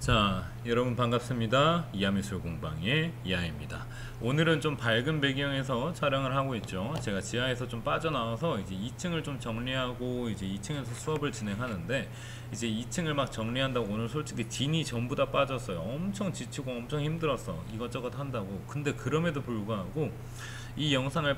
자, 여러분 반갑습니다. 이하미술 공방의 이하입니다. 오늘은 좀 밝은 배경에서 촬영을 하고 있죠. 제가 지하에서 좀 빠져나와서 이제 2층을 좀 정리하고 이제 2층에서 수업을 진행하는데, 이제 2층을 막 정리한다고 오늘 솔직히 진이 전부 다 빠졌어요. 엄청 지치고 엄청 힘들었어. 이것저것 한다고. 근데 그럼에도 불구하고 이 영상을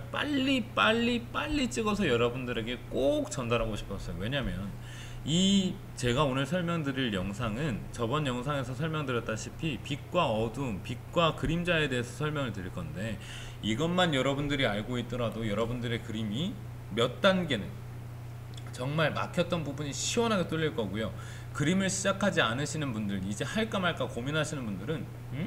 빨리 찍어서 여러분들에게 꼭 전달하고 싶었어요. 왜냐면 이 제가 오늘 설명드릴 영상은 저번 영상에서 설명드렸다시피 빛과 어둠, 빛과 그림자에 대해서 설명을 드릴 건데, 이것만 여러분들이 알고 있더라도 여러분들의 그림이 몇 단계는 정말 막혔던 부분이 시원하게 뚫릴 거고요. 그림을 시작하지 않으시는 분들, 이제 할까 말까 고민하시는 분들은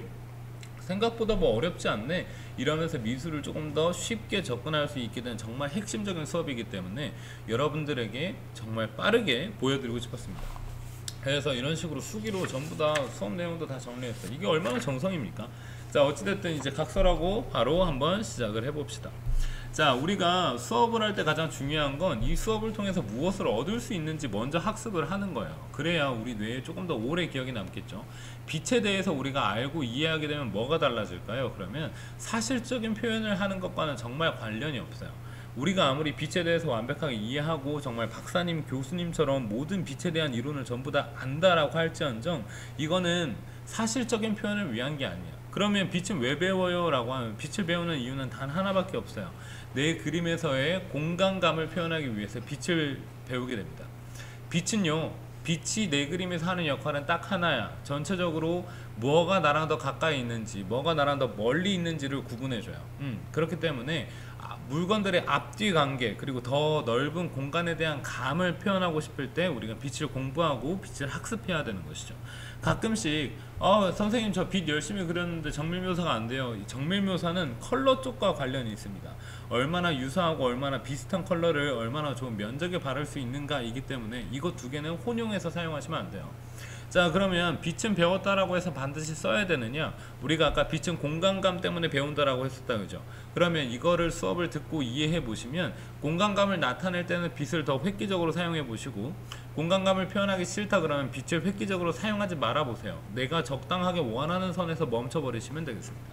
생각보다 뭐 어렵지 않네 이러면서 미술을 조금 더 쉽게 접근할 수 있게 된 정말 핵심적인 수업이기 때문에 여러분들에게 정말 빠르게 보여드리고 싶었습니다. 그래서 이런 식으로 수기로 전부 다 수업 내용도 다 정리했어요. 이게 얼마나 정성입니까? 자, 어찌됐든 이제 각설하고 바로 한번 시작을 해봅시다. 자, 우리가 수업을 할 때 가장 중요한 건 이 수업을 통해서 무엇을 얻을 수 있는지 먼저 학습을 하는 거예요. 그래야 우리 뇌에 조금 더 오래 기억이 남겠죠. 빛에 대해서 우리가 알고 이해하게 되면 뭐가 달라질까요? 그러면 사실적인 표현을 하는 것과는 정말 관련이 없어요. 우리가 아무리 빛에 대해서 완벽하게 이해하고 정말 박사님, 교수님처럼 모든 빛에 대한 이론을 전부 다 안다라고 할지언정 이거는 사실적인 표현을 위한 게 아니에요. 그러면 빛은 왜 배워요? 라고 하면 빛을 배우는 이유는 단 하나밖에 없어요. 내 그림에서의 공간감을 표현하기 위해서 빛을 배우게 됩니다. 빛은요, 빛이 내 그림에서 하는 역할은 딱 하나야. 전체적으로 뭐가 나랑 더 가까이 있는지, 뭐가 나랑 더 멀리 있는지를 구분해줘요. 그렇기 때문에 물건들의 앞뒤 관계, 그리고 더 넓은 공간에 대한 감을 표현하고 싶을 때 우리가 빛을 공부하고 빛을 학습해야 되는 것이죠. 가끔씩 선생님 저 빛 열심히 그렸는데 정밀 묘사가 안 돼요. 이 정밀 묘사는 컬러 쪽과 관련이 있습니다. 얼마나 유사하고 얼마나 비슷한 컬러를 얼마나 좋은 면적에 바를 수 있는가 이기 때문에 이것 두 개는 혼용해서 사용하시면 안 돼요. 자, 그러면 빛은 배웠다라고 해서 반드시 써야 되느냐? 우리가 아까 빛은 공간감 때문에 배운다라고 했었다, 그죠? 그러면 이거를 수업을 듣고 이해해 보시면 공간감을 나타낼 때는 빛을 더 획기적으로 사용해 보시고, 공간감을 표현하기 싫다 그러면 빛을 획기적으로 사용하지 말아 보세요. 내가 적당하게 원하는 선에서 멈춰 버리시면 되겠습니다.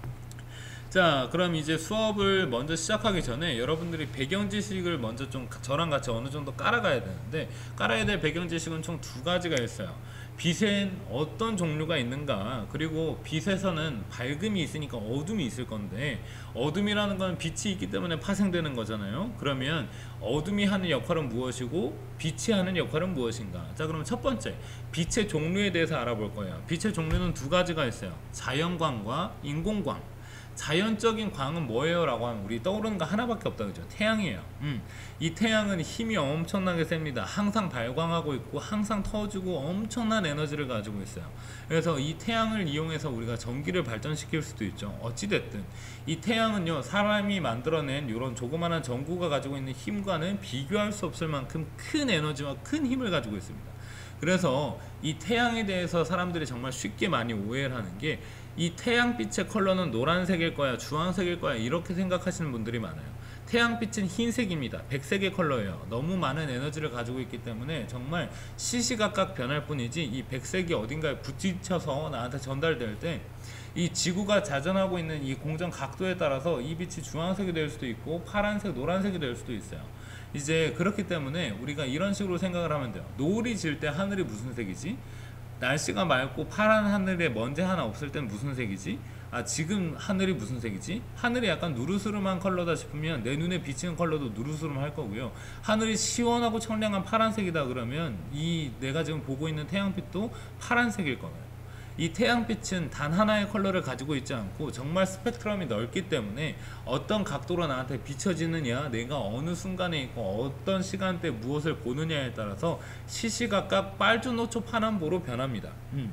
자, 그럼 이제 수업을 먼저 시작하기 전에 여러분들이 배경 지식을 먼저 좀 저랑 같이 어느 정도 깔아가야 되는데, 깔아야 될 배경 지식은 총 두 가지가 있어요. 빛엔 어떤 종류가 있는가, 그리고 빛에서는 밝음이 있으니까 어둠이 있을 건데, 어둠이라는 건 빛이 있기 때문에 파생되는 거잖아요. 그러면 어둠이 하는 역할은 무엇이고 빛이 하는 역할은 무엇인가? 자, 그러면 첫 번째, 빛의 종류에 대해서 알아볼 거예요. 빛의 종류는 두 가지가 있어요. 자연광과 인공광. 자연적인 광은 뭐예요? 라고 하면 우리 떠오르는 거 하나밖에 없다, 그죠? 태양이에요. 이 태양은 힘이 엄청나게 셉니다. 항상 발광하고 있고 항상 터지고 엄청난 에너지를 가지고 있어요. 그래서 이 태양을 이용해서 우리가 전기를 발전시킬 수도 있죠. 어찌됐든 이 태양은요, 사람이 만들어낸 이런 조그마한 전구가 가지고 있는 힘과는 비교할 수 없을 만큼 큰 에너지와 큰 힘을 가지고 있습니다. 그래서 이 태양에 대해서 사람들이 정말 쉽게 많이 오해를 하는 게, 이 태양빛의 컬러는 노란색일 거야, 주황색일 거야, 이렇게 생각하시는 분들이 많아요. 태양빛은 흰색입니다. 백색의 컬러예요. 너무 많은 에너지를 가지고 있기 때문에 정말 시시각각 변할 뿐이지, 이 백색이 어딘가에 부딪혀서 나한테 전달될 때 이 지구가 자전하고 있는 이 공전 각도에 따라서 이 빛이 주황색이 될 수도 있고 파란색, 노란색이 될 수도 있어요. 이제 그렇기 때문에 우리가 이런 식으로 생각을 하면 돼요. 노을이 질 때 하늘이 무슨 색이지? 날씨가 맑고 파란 하늘에 먼지 하나 없을 땐 무슨 색이지? 지금 하늘이 무슨 색이지? 하늘이 약간 누르스름한 컬러다 싶으면 내 눈에 비치는 컬러도 누르스름할 거고요. 하늘이 시원하고 청량한 파란색이다 그러면 이 내가 지금 보고 있는 태양빛도 파란색일 거예요. 이 태양빛은 단 하나의 컬러를 가지고 있지 않고 정말 스펙트럼이 넓기 때문에 어떤 각도로 나한테 비춰지느냐, 내가 어느 순간에 있고 어떤 시간대에 무엇을 보느냐에 따라서 시시각각 빨주노초 파남보로 변합니다.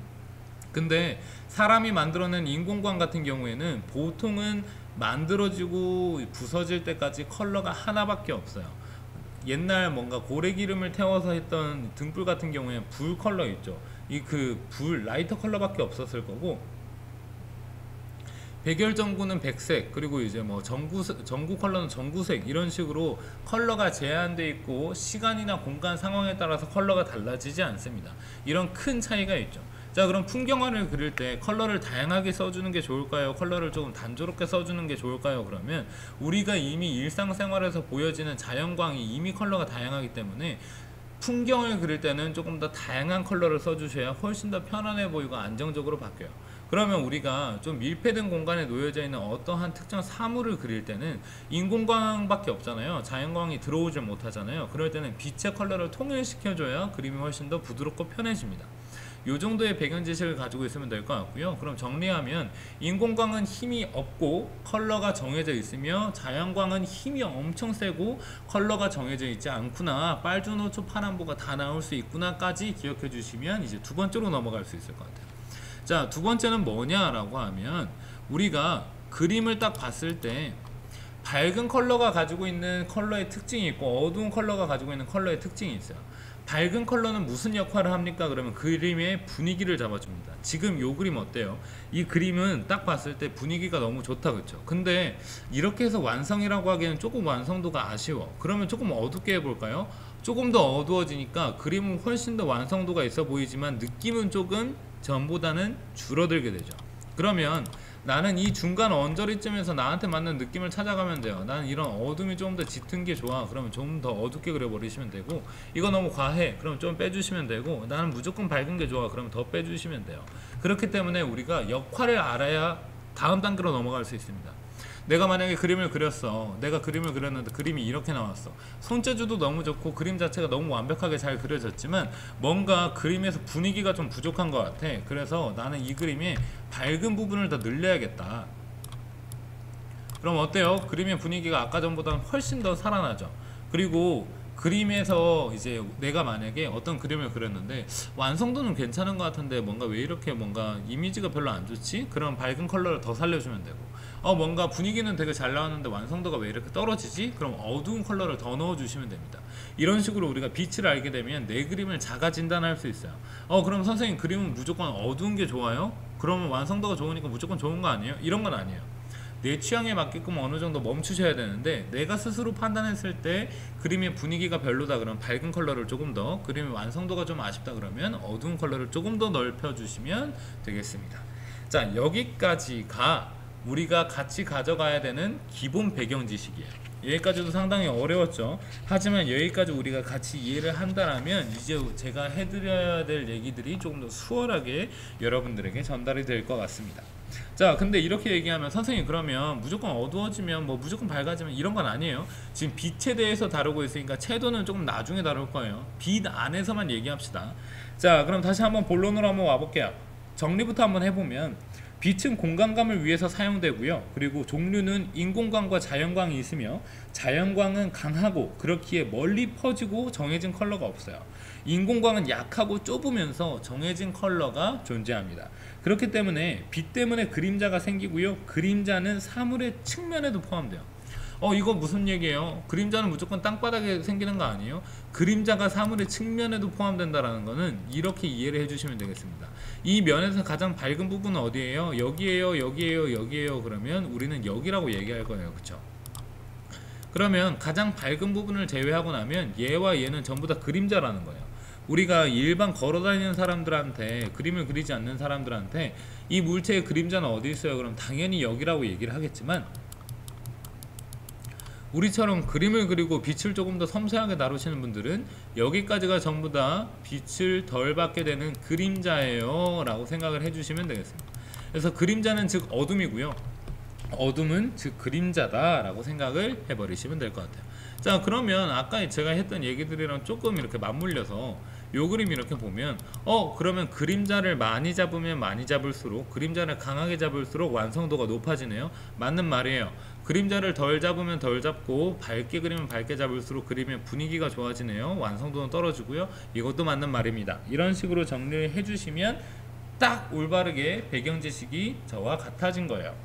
근데 사람이 만들어낸 인공광 같은 경우에는 보통은 만들어지고 부서질 때까지 컬러가 하나밖에 없어요. 옛날 뭔가 고래기름을 태워서 했던 등불 같은 경우에 불 컬러 있죠. 이 그 불 라이터 컬러밖에 없었을 거고, 백열 전구는 백색, 그리고 이제 뭐 전구 컬러는 전구색, 이런 식으로 컬러가 제한되어 있고 시간이나 공간 상황에 따라서 컬러가 달라지지 않습니다. 이런 큰 차이가 있죠. 자, 그럼 풍경화를 그릴 때 컬러를 다양하게 써주는 게 좋을까요? 컬러를 조금 단조롭게 써주는 게 좋을까요? 그러면 우리가 이미 일상생활에서 보여지는 자연광이 이미 컬러가 다양하기 때문에 풍경을 그릴 때는 조금 더 다양한 컬러를 써주셔야 훨씬 더 편안해 보이고 안정적으로 바뀌어요. 그러면 우리가 좀 밀폐된 공간에 놓여져 있는 어떠한 특정 사물을 그릴 때는 인공광밖에 없잖아요. 자연광이 들어오질 못하잖아요. 그럴 때는 빛의 컬러를 통일시켜줘야 그림이 훨씬 더 부드럽고 편해집니다. 요 정도의 배경 지식을 가지고 있으면 될 것 같고요. 그럼 정리하면 인공광은 힘이 없고 컬러가 정해져 있으며 자연광은 힘이 엄청 세고 컬러가 정해져 있지 않구나, 빨주노초 파란보가 다 나올 수 있구나까지 기억해 주시면 이제 두 번째로 넘어갈 수 있을 것 같아요. 자, 두 번째는 뭐냐라고 하면 우리가 그림을 딱 봤을 때 밝은 컬러가 가지고 있는 컬러의 특징이 있고 어두운 컬러가 가지고 있는 컬러의 특징이 있어요. 밝은 컬러는 무슨 역할을 합니까? 그러면 그림의 분위기를 잡아줍니다. 지금 요 그림 어때요? 이 그림은 딱 봤을 때 분위기가 너무 좋다, 그쵸? 근데 이렇게 해서 완성이라고 하기에는 조금 완성도가 아쉬워. 그러면 조금 어둡게 해볼까요? 조금 더 어두워지니까 그림은 훨씬 더 완성도가 있어 보이지만 느낌은 조금 전보다는 줄어들게 되죠. 그러면 나는 이 중간 언저리쯤에서 나한테 맞는 느낌을 찾아가면 돼요. 나는 이런 어둠이 좀 더 짙은 게 좋아. 그러면 좀 더 어둡게 그려버리시면 되고, 이거 너무 과해. 그럼 좀 빼주시면 되고, 나는 무조건 밝은 게 좋아. 그러면 더 빼주시면 돼요. 그렇기 때문에 우리가 역할을 알아야 다음 단계로 넘어갈 수 있습니다. 내가 만약에 그림을 그렸어. 내가 그림을 그렸는데 그림이 이렇게 나왔어. 손재주도 너무 좋고 그림 자체가 너무 완벽하게 잘 그려졌지만 뭔가 그림에서 분위기가 좀 부족한 것 같아. 그래서 나는 이 그림의 밝은 부분을 더 늘려야겠다. 그럼 어때요? 그림의 분위기가 아까 전보다 훨씬 더 살아나죠. 그리고 그림에서 이제 내가 만약에 어떤 그림을 그렸는데 완성도는 괜찮은 것 같은데 뭔가 왜 이렇게 뭔가 이미지가 별로 안 좋지? 그럼 밝은 컬러를 더 살려주면 되고, 뭔가 분위기는 되게 잘 나왔는데 완성도가 왜 이렇게 떨어지지? 그럼 어두운 컬러를 더 넣어주시면 됩니다. 이런 식으로 우리가 빛을 알게 되면 내 그림을 자가 진단할 수 있어요. 그럼 선생님 그림은 무조건 어두운 게 좋아요? 그러면 완성도가 좋으니까 무조건 좋은 거 아니에요? 이런 건 아니에요. 내 취향에 맞게끔 어느 정도 멈추셔야 되는데, 내가 스스로 판단했을 때 그림의 분위기가 별로다 그러면 밝은 컬러를 조금 더, 그림의 완성도가 좀 아쉽다 그러면 어두운 컬러를 조금 더 넓혀 주시면 되겠습니다. 자, 여기까지가 우리가 같이 가져가야 되는 기본 배경 지식이에요. 여기까지도 상당히 어려웠죠. 하지만 여기까지 우리가 같이 이해를 한다면 이제 제가 해드려야 될 얘기들이 조금 더 수월하게 여러분들에게 전달이 될 것 같습니다. 자, 근데 이렇게 얘기하면 선생님 그러면 무조건 어두워지면 뭐 무조건 밝아지면 이런 건 아니에요. 지금 빛에 대해서 다루고 있으니까 채도는 조금 나중에 다룰 거예요. 빛 안에서만 얘기합시다. 자, 그럼 다시 한번 본론으로 한번 와볼게요. 정리부터 한번 해보면, 빛은 공간감을 위해서 사용되고요. 그리고 종류는 인공광과 자연광이 있으며, 자연광은 강하고 그렇기에 멀리 퍼지고 정해진 컬러가 없어요. 인공광은 약하고 좁으면서 정해진 컬러가 존재합니다. 그렇기 때문에 빛 때문에 그림자가 생기고요. 그림자는 사물의 측면에도 포함돼요. 이거 무슨 얘기예요? 그림자는 무조건 땅바닥에 생기는 거 아니에요? 그림자가 사물의 측면에도 포함된다라는 거는 이렇게 이해를 해주시면 되겠습니다. 이 면에서 가장 밝은 부분은 어디예요? 여기에요, 여기에요, 여기에요. 그러면 우리는 여기라고 얘기할 거예요. 그쵸? 그러면 가장 밝은 부분을 제외하고 나면 얘와 얘는 전부 다 그림자라는 거예요. 우리가 일반 걸어다니는 사람들한테, 그림을 그리지 않는 사람들한테 이 물체의 그림자는 어디 있어요? 그럼 당연히 여기라고 얘기를 하겠지만, 우리처럼 그림을 그리고 빛을 조금 더 섬세하게 다루시는 분들은 여기까지가 전부 다 빛을 덜 받게 되는 그림자예요 라고 생각을 해주시면 되겠습니다. 그래서 그림자는 즉 어둠이고요, 어둠은 즉 그림자다 라고 생각을 해버리시면 될 것 같아요. 자, 그러면 아까 제가 했던 얘기들이랑 조금 이렇게 맞물려서 요 그림 이렇게 보면, 그러면 그림자를 많이 잡으면 많이 잡을수록, 그림자를 강하게 잡을수록 완성도가 높아지네요. 맞는 말이에요. 그림자를 덜 잡으면 덜 잡고 밝게 그리면 밝게 잡을수록 그림의 분위기가 좋아지네요. 완성도는 떨어지고요. 이것도 맞는 말입니다. 이런 식으로 정리를 해주시면 딱 올바르게 배경 지식이 저와 같아진 거예요.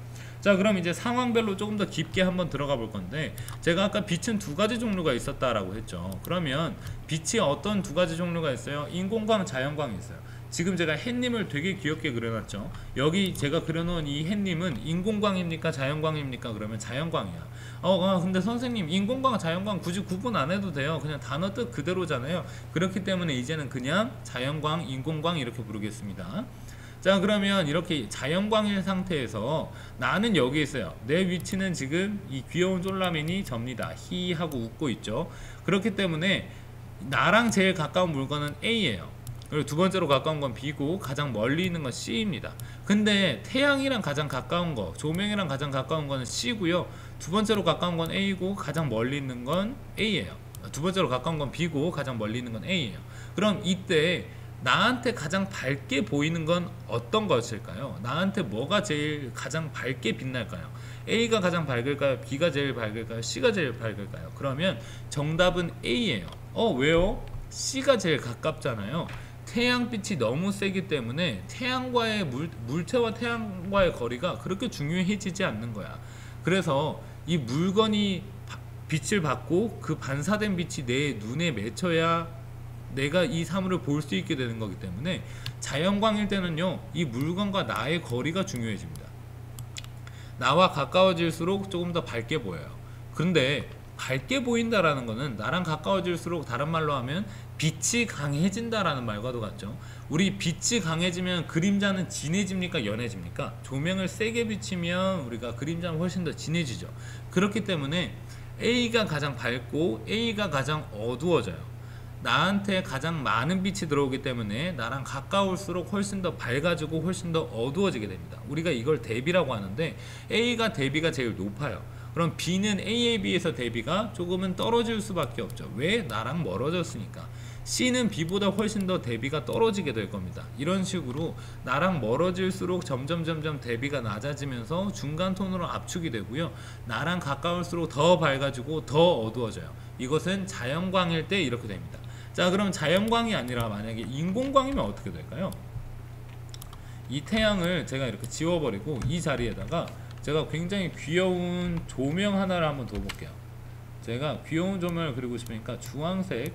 자, 그럼 이제 상황별로 조금 더 깊게 한번 들어가 볼 건데, 제가 아까 빛은 두 가지 종류가 있었다라고 했죠. 그러면 빛이 어떤 두 가지 종류가 있어요? 인공광, 자연광이 있어요. 지금 제가 햇님을 되게 귀엽게 그려놨죠. 여기 제가 그려놓은 이 햇님은 인공광입니까, 자연광입니까? 그러면 자연광이야. 근데 선생님, 인공광, 자연광 굳이 구분 안 해도 돼요. 그냥 단어 뜻 그대로잖아요. 그렇기 때문에 이제는 그냥 자연광, 인공광 이렇게 부르겠습니다. 자, 그러면 이렇게 자연광인 상태에서 나는 여기 있어요. 내 위치는 지금 이 귀여운 쫄라맨이 접니다. 히 하고 웃고 있죠. 그렇기 때문에 나랑 제일 가까운 물건은 A예요. 그리고 두 번째로 가까운 건 B고, 가장 멀리 있는 건 C입니다. 근데 태양이랑 가장 가까운 거, 조명이랑 가장 가까운 거는 C고요. 두 번째로 가까운 건 A고, 가장 멀리 있는 건 A예요. 두 번째로 가까운 건 B고, 가장 멀리 있는 건 A예요. 그럼 이때 나한테 가장 밝게 보이는 건 어떤 것일까요? 나한테 뭐가 제일 가장 밝게 빛날까요? A가 가장 밝을까요? B가 제일 밝을까요? C가 제일 밝을까요? 그러면 정답은 A예요. 왜요? C가 제일 가깝잖아요. 태양빛이 너무 세기 때문에 태양과의 물체와 태양과의 거리가 그렇게 중요해지지 않는 거야. 그래서 이 물건이 빛을 받고 그 반사된 빛이 내 눈에 맺혀야 내가 이 사물을 볼 수 있게 되는 거기 때문에 자연광일 때는요, 이 물건과 나의 거리가 중요해집니다. 나와 가까워질수록 조금 더 밝게 보여요. 그런데 밝게 보인다라는 거는 나랑 가까워질수록, 다른 말로 하면 빛이 강해진다라는 말과도 같죠. 우리 빛이 강해지면 그림자는 진해집니까, 연해집니까? 조명을 세게 비치면 우리가 그림자는 훨씬 더 진해지죠. 그렇기 때문에 A가 가장 밝고 A가 가장 어두워져요. 나한테 가장 많은 빛이 들어오기 때문에 나랑 가까울수록 훨씬 더 밝아지고 훨씬 더 어두워지게 됩니다. 우리가 이걸 대비라고 하는데, A가 대비가 제일 높아요. 그럼 B는 A에 비해서 대비가 조금은 떨어질 수밖에 없죠. 왜? 나랑 멀어졌으니까. C는 B보다 훨씬 더 대비가 떨어지게 될 겁니다. 이런 식으로 나랑 멀어질수록 점점 대비가 낮아지면서 중간 톤으로 압축이 되고요. 나랑 가까울수록 더 밝아지고 더 어두워져요. 이것은 자연광일 때 이렇게 됩니다. 자, 그럼 자연광이 아니라 만약에 인공광이면 어떻게 될까요? 이 태양을 제가 이렇게 지워버리고 이 자리에다가 제가 굉장히 귀여운 조명 하나를 한번 둬볼게요. 제가 귀여운 조명을 그리고 싶으니까 주황색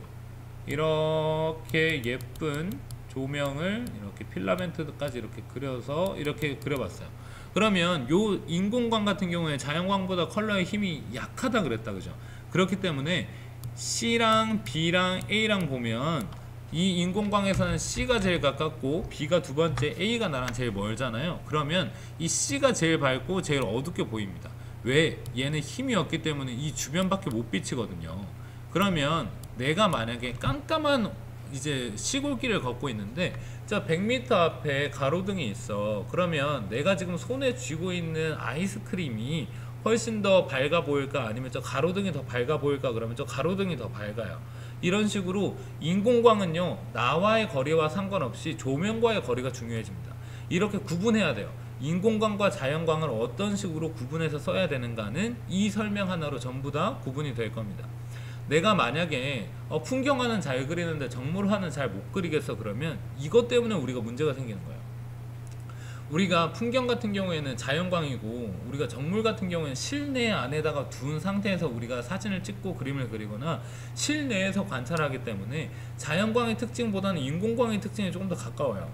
이렇게 예쁜 조명을 이렇게 필라멘트까지 이렇게 그려서 이렇게 그려봤어요. 그러면 요 인공광 같은 경우에 자연광보다 컬러의 힘이 약하다 그랬다, 그죠? 그렇기 때문에 C랑 B랑 A랑 보면 이 인공광에서는 C가 제일 가깝고 B가 두 번째, A가 나랑 제일 멀잖아요. 그러면 이 C가 제일 밝고 제일 어둡게 보입니다. 왜? 얘는 힘이 없기 때문에 이 주변밖에 못 비치거든요. 그러면 내가 만약에 깜깜한 이제 시골길을 걷고 있는데, 자 100m 앞에 가로등이 있어. 그러면 내가 지금 손에 쥐고 있는 아이스크림이 훨씬 더 밝아 보일까, 아니면 저 가로등이 더 밝아 보일까? 그러면 저 가로등이 더 밝아요. 이런 식으로 인공광은요, 나와의 거리와 상관없이 조명과의 거리가 중요해집니다. 이렇게 구분해야 돼요. 인공광과 자연광을 어떤 식으로 구분해서 써야 되는가는 이 설명 하나로 전부 다 구분이 될 겁니다. 내가 만약에 풍경화는 잘 그리는데 정물화는 잘 못 그리겠어, 그러면 이것 때문에 우리가 문제가 생기는 거예요. 우리가 풍경 같은 경우에는 자연광이고, 우리가 정물 같은 경우에는 실내 안에다가 둔 상태에서 우리가 사진을 찍고 그림을 그리거나 실내에서 관찰하기 때문에 자연광의 특징보다는 인공광의 특징이 조금 더 가까워요.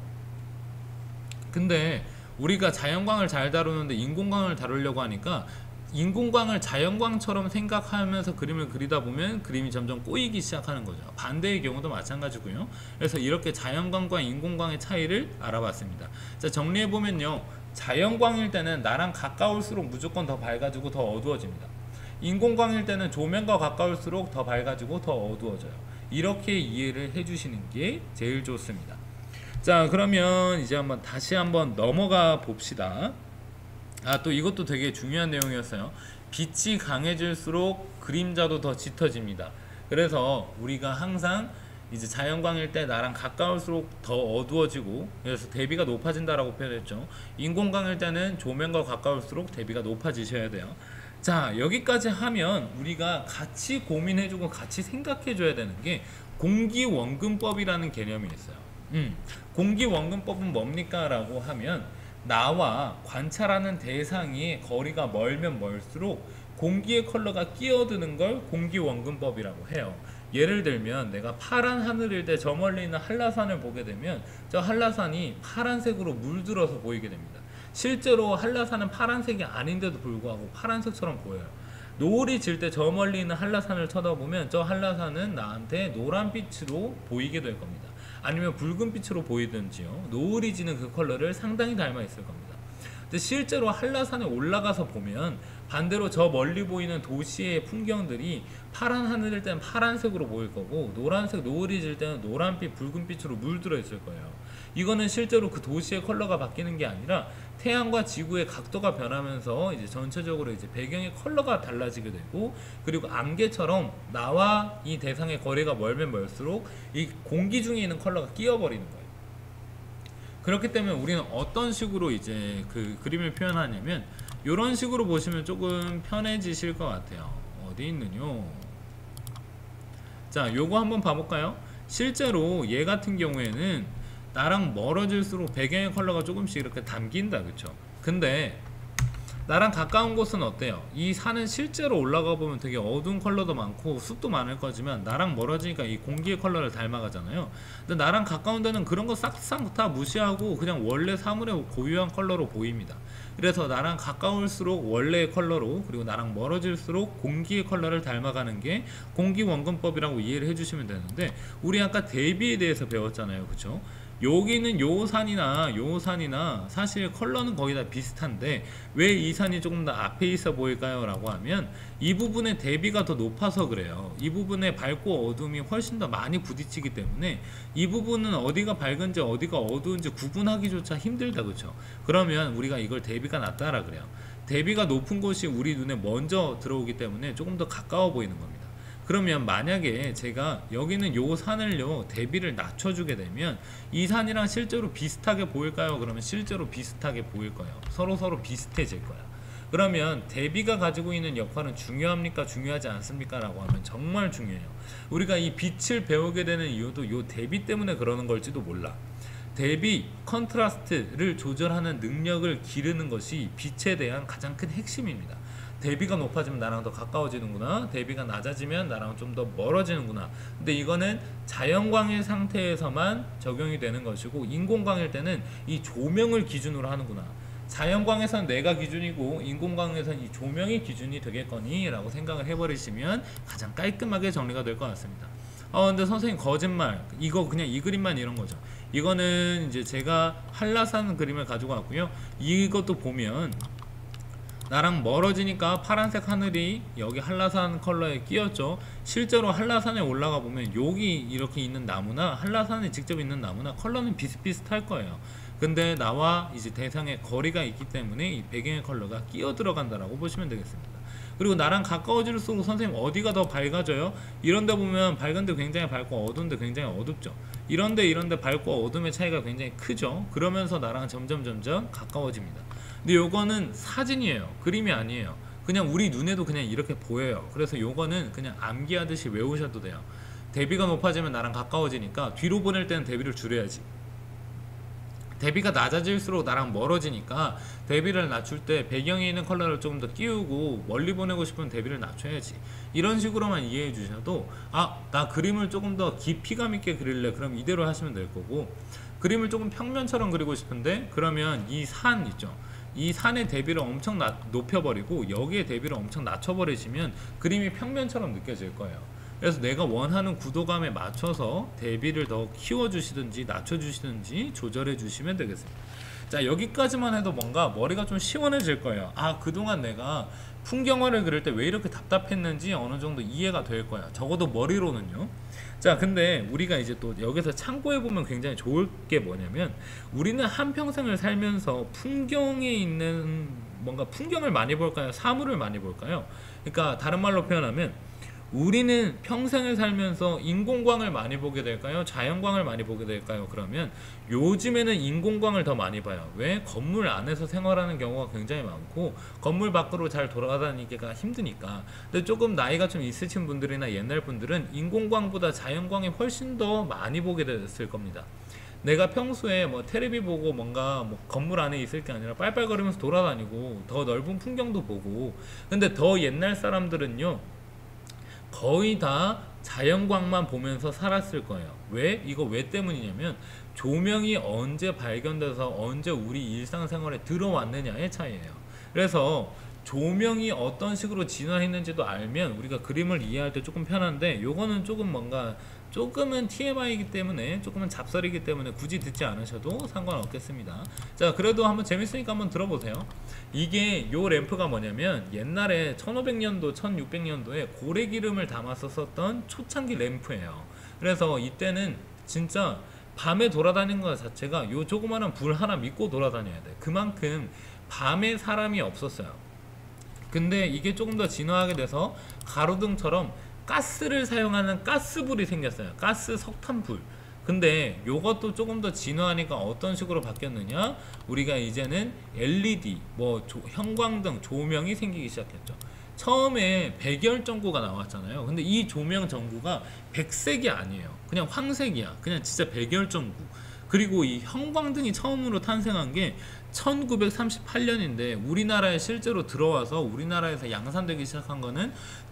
근데 우리가 자연광을 잘 다루는데 인공광을 다루려고 하니까 인공광을 자연광처럼 생각하면서 그림을 그리다 보면 그림이 점점 꼬이기 시작하는 거죠. 반대의 경우도 마찬가지고요. 그래서 이렇게 자연광과 인공광의 차이를 알아봤습니다. 자, 정리해보면요, 자연광일 때는 나랑 가까울수록 무조건 더 밝아지고 더 어두워집니다. 인공광일 때는 조명과 가까울수록 더 밝아지고 더 어두워져요. 이렇게 이해를 해주시는 게 제일 좋습니다. 자, 그러면 이제 다시 한번 넘어가 봅시다. 또 이것도 되게 중요한 내용이었어요. 빛이 강해질수록 그림자도 더 짙어집니다. 그래서 우리가 항상 이제 자연광일 때 나랑 가까울수록 더 어두워지고, 그래서 대비가 높아진다라고 표현했죠. 인공광일 때는 조명과 가까울수록 대비가 높아지셔야 돼요. 자, 여기까지 하면 우리가 같이 고민해주고 같이 생각해줘야 되는 게 공기원근법이라는 개념이 있어요. 공기원근법은 뭡니까? 라고 하면 나와 관찰하는 대상의 거리가 멀면 멀수록 공기의 컬러가 끼어드는 걸 공기원근법이라고 해요. 예를 들면 내가 파란 하늘일 때 저 멀리 있는 한라산을 보게 되면 저 한라산이 파란색으로 물들어서 보이게 됩니다. 실제로 한라산은 파란색이 아닌데도 불구하고 파란색처럼 보여요. 노을이 질 때 저 멀리 있는 한라산을 쳐다보면 저 한라산은 나한테 노란빛으로 보이게 될 겁니다. 아니면 붉은빛으로 보이든지요. 노을이 지는 그 컬러를 상당히 닮아 있을 겁니다. 근데 실제로 한라산에 올라가서 보면 반대로 저 멀리 보이는 도시의 풍경들이 파란 하늘일 때는 파란색으로 보일 거고 노란색 노을이 질 때는 노란빛, 붉은빛으로 물들어 있을 거예요. 이거는 실제로 그 도시의 컬러가 바뀌는 게 아니라 태양과 지구의 각도가 변하면서 이제 전체적으로 이제 배경의 컬러가 달라지게 되고, 그리고 안개처럼 나와 이 대상의 거리가 멀면 멀수록 이 공기 중에 있는 컬러가 끼어버리는 거예요. 그렇기 때문에 우리는 어떤 식으로 이제 그 그림을 표현하냐면 이런 식으로 보시면 조금 편해지실 것 같아요. 어디 있느뇨? 자, 요거 한번 봐볼까요? 실제로 얘 같은 경우에는 나랑 멀어질수록 배경의 컬러가 조금씩 이렇게 담긴다, 그쵸? 근데 나랑 가까운 곳은 어때요? 이 산은 실제로 올라가 보면 되게 어두운 컬러도 많고 숲도 많을 거지만 나랑 멀어지니까 이 공기의 컬러를 닮아가잖아요. 근데 나랑 가까운 데는 그런 거 싹싹 다 무시하고 그냥 원래 사물의 고유한 컬러로 보입니다. 그래서 나랑 가까울수록 원래의 컬러로, 그리고 나랑 멀어질수록 공기의 컬러를 닮아가는 게 공기원근법이라고 이해를 해주시면 되는데, 우리 아까 대비에 대해서 배웠잖아요, 그쵸? 여기는 요 산이나 사실 컬러는 거의 다 비슷한데 왜 이 산이 조금 더 앞에 있어 보일까요? 라고 하면 이 부분의 대비가 더 높아서 그래요. 이 부분에 밝고 어둠이 훨씬 더 많이 부딪히기 때문에 이 부분은 어디가 밝은지 어디가 어두운지 구분하기조차 힘들다, 그쵸? 그러면 우리가 이걸 대비가 낮다라 그래요. 대비가 높은 곳이 우리 눈에 먼저 들어오기 때문에 조금 더 가까워 보이는 겁니다. 그러면 만약에 제가 여기는 요 산을요 대비를 낮춰주게 되면 이 산이랑 실제로 비슷하게 보일까요? 그러면 실제로 비슷하게 보일 거예요. 서로 비슷해질 거예요. 그러면 대비가 가지고 있는 역할은 중요합니까? 중요하지 않습니까? 라고 하면 정말 중요해요. 우리가 이 빛을 배우게 되는 이유도 요 대비 때문에 그러는 걸지도 몰라. 대비, 컨트라스트를 조절하는 능력을 기르는 것이 빛에 대한 가장 큰 핵심입니다. 대비가 높아지면 나랑 더 가까워지는구나, 대비가 낮아지면 나랑 좀 더 멀어지는구나. 근데 이거는 자연광의 상태에서만 적용이 되는 것이고 인공광일 때는 이 조명을 기준으로 하는구나. 자연광에선 내가 기준이고 인공광에선 이 조명이 기준이 되겠거니 라고 생각을 해버리시면 가장 깔끔하게 정리가 될 것 같습니다. 근데 선생님 거짓말, 이거 그냥 이 그림만 이런 거죠. 이거는 이제 제가 한라산 그림을 가지고 왔고요. 이것도 보면 나랑 멀어지니까 파란색 하늘이 여기 한라산 컬러에 끼었죠. 실제로 한라산에 올라가 보면 여기 이렇게 있는 나무나 한라산에 직접 있는 나무나 컬러는 비슷비슷할 거예요. 근데 나와 이제 대상의 거리가 있기 때문에 이 배경의 컬러가 끼어 들어간다라고 보시면 되겠습니다. 그리고 나랑 가까워질수록 선생님 어디가 더 밝아져요? 이런데 보면 밝은데 굉장히 밝고 어두운데 굉장히 어둡죠. 이런데 밝고 어둠의 차이가 굉장히 크죠. 그러면서 나랑 점점 가까워집니다. 근데 요거는 사진이에요. 그림이 아니에요. 그냥 우리 눈에도 그냥 이렇게 보여요. 그래서 요거는 그냥 암기하듯이 외우셔도 돼요. 대비가 높아지면 나랑 가까워지니까 뒤로 보낼 때는 대비를 줄여야지. 대비가 낮아질수록 나랑 멀어지니까 대비를 낮출 때 배경에 있는 컬러를 조금 더 띄우고 멀리 보내고 싶으면 대비를 낮춰야지. 이런 식으로만 이해해 주셔도 나 그림을 조금 더 깊이감 있게 그릴래, 그럼 이대로 하시면 될 거고, 그림을 조금 평면처럼 그리고 싶은데 그러면 이 산 있죠, 이 산의 대비를 엄청 높여버리고 여기에 대비를 엄청 낮춰버리시면 그림이 평면처럼 느껴질 거예요. 그래서 내가 원하는 구도감에 맞춰서 대비를 더 키워주시든지 낮춰주시든지 조절해 주시면 되겠습니다. 자, 여기까지만 해도 뭔가 머리가 좀 시원해질 거예요. 그동안 내가 풍경화를 그릴 때 왜 이렇게 답답했는지 어느 정도 이해가 될 거야. 적어도 머리로는요. 자, 근데 우리가 이제 또 여기서 참고해 보면 굉장히 좋을 게 뭐냐면, 우리는 한평생을 살면서 풍경에 있는 뭔가 풍경을 많이 볼까요? 사물을 많이 볼까요? 그러니까 다른 말로 표현하면 우리는 평생을 살면서 인공광을 많이 보게 될까요? 자연광을 많이 보게 될까요? 그러면 요즘에는 인공광을 더 많이 봐요. 왜? 건물 안에서 생활하는 경우가 굉장히 많고 건물 밖으로 잘 돌아다니기가 힘드니까. 근데 조금 나이가 좀 있으신 분들이나 옛날 분들은 인공광보다 자연광이 훨씬 더 많이 보게 됐을 겁니다. 내가 평소에 뭐 테레비 보고 뭔가 뭐 건물 안에 있을 게 아니라 빨빨거리면서 돌아다니고 더 넓은 풍경도 보고. 근데 더 옛날 사람들은요, 거의 다 자연광만 보면서 살았을 거예요. 왜? 이거 왜 때문이냐면 조명이 언제 발견돼서 언제 우리 일상생활에 들어왔느냐의 차이예요. 그래서 조명이 어떤 식으로 진화했는지도 알면 우리가 그림을 이해할 때 조금 편한데, 요거는 조금 뭔가 조금은 TMI이기 때문에, 조금은 잡설이기 때문에 굳이 듣지 않으셔도 상관없겠습니다. 자, 그래도 한번 재밌으니까 한번 들어보세요. 이게 요 램프가 뭐냐면 옛날에 1500년도 1600년도에 고래기름을 담아서 썼던 초창기 램프예요. 그래서 이때는 진짜 밤에 돌아다니는 것 자체가 요 조그마한 불 하나 믿고 돌아다녀야 돼. 그만큼 밤에 사람이 없었어요. 근데 이게 조금 더 진화하게 돼서 가로등처럼 가스를 사용하는 가스불이 생겼어요. 가스 석탄불. 근데 요것도 조금 더 진화하니까 어떤 식으로 바뀌었느냐, 우리가 이제는 LED, 뭐 형광등, 조명이 생기기 시작했죠. 처음에 백열 전구가 나왔잖아요. 근데 이 조명 전구가 백색이 아니에요. 그냥 황색이야. 그냥 진짜 백열 전구. 그리고 이 형광등이 처음으로 탄생한 게 1938년인데 우리나라에 실제로 들어와서 우리나라에서 양산되기 시작한 거는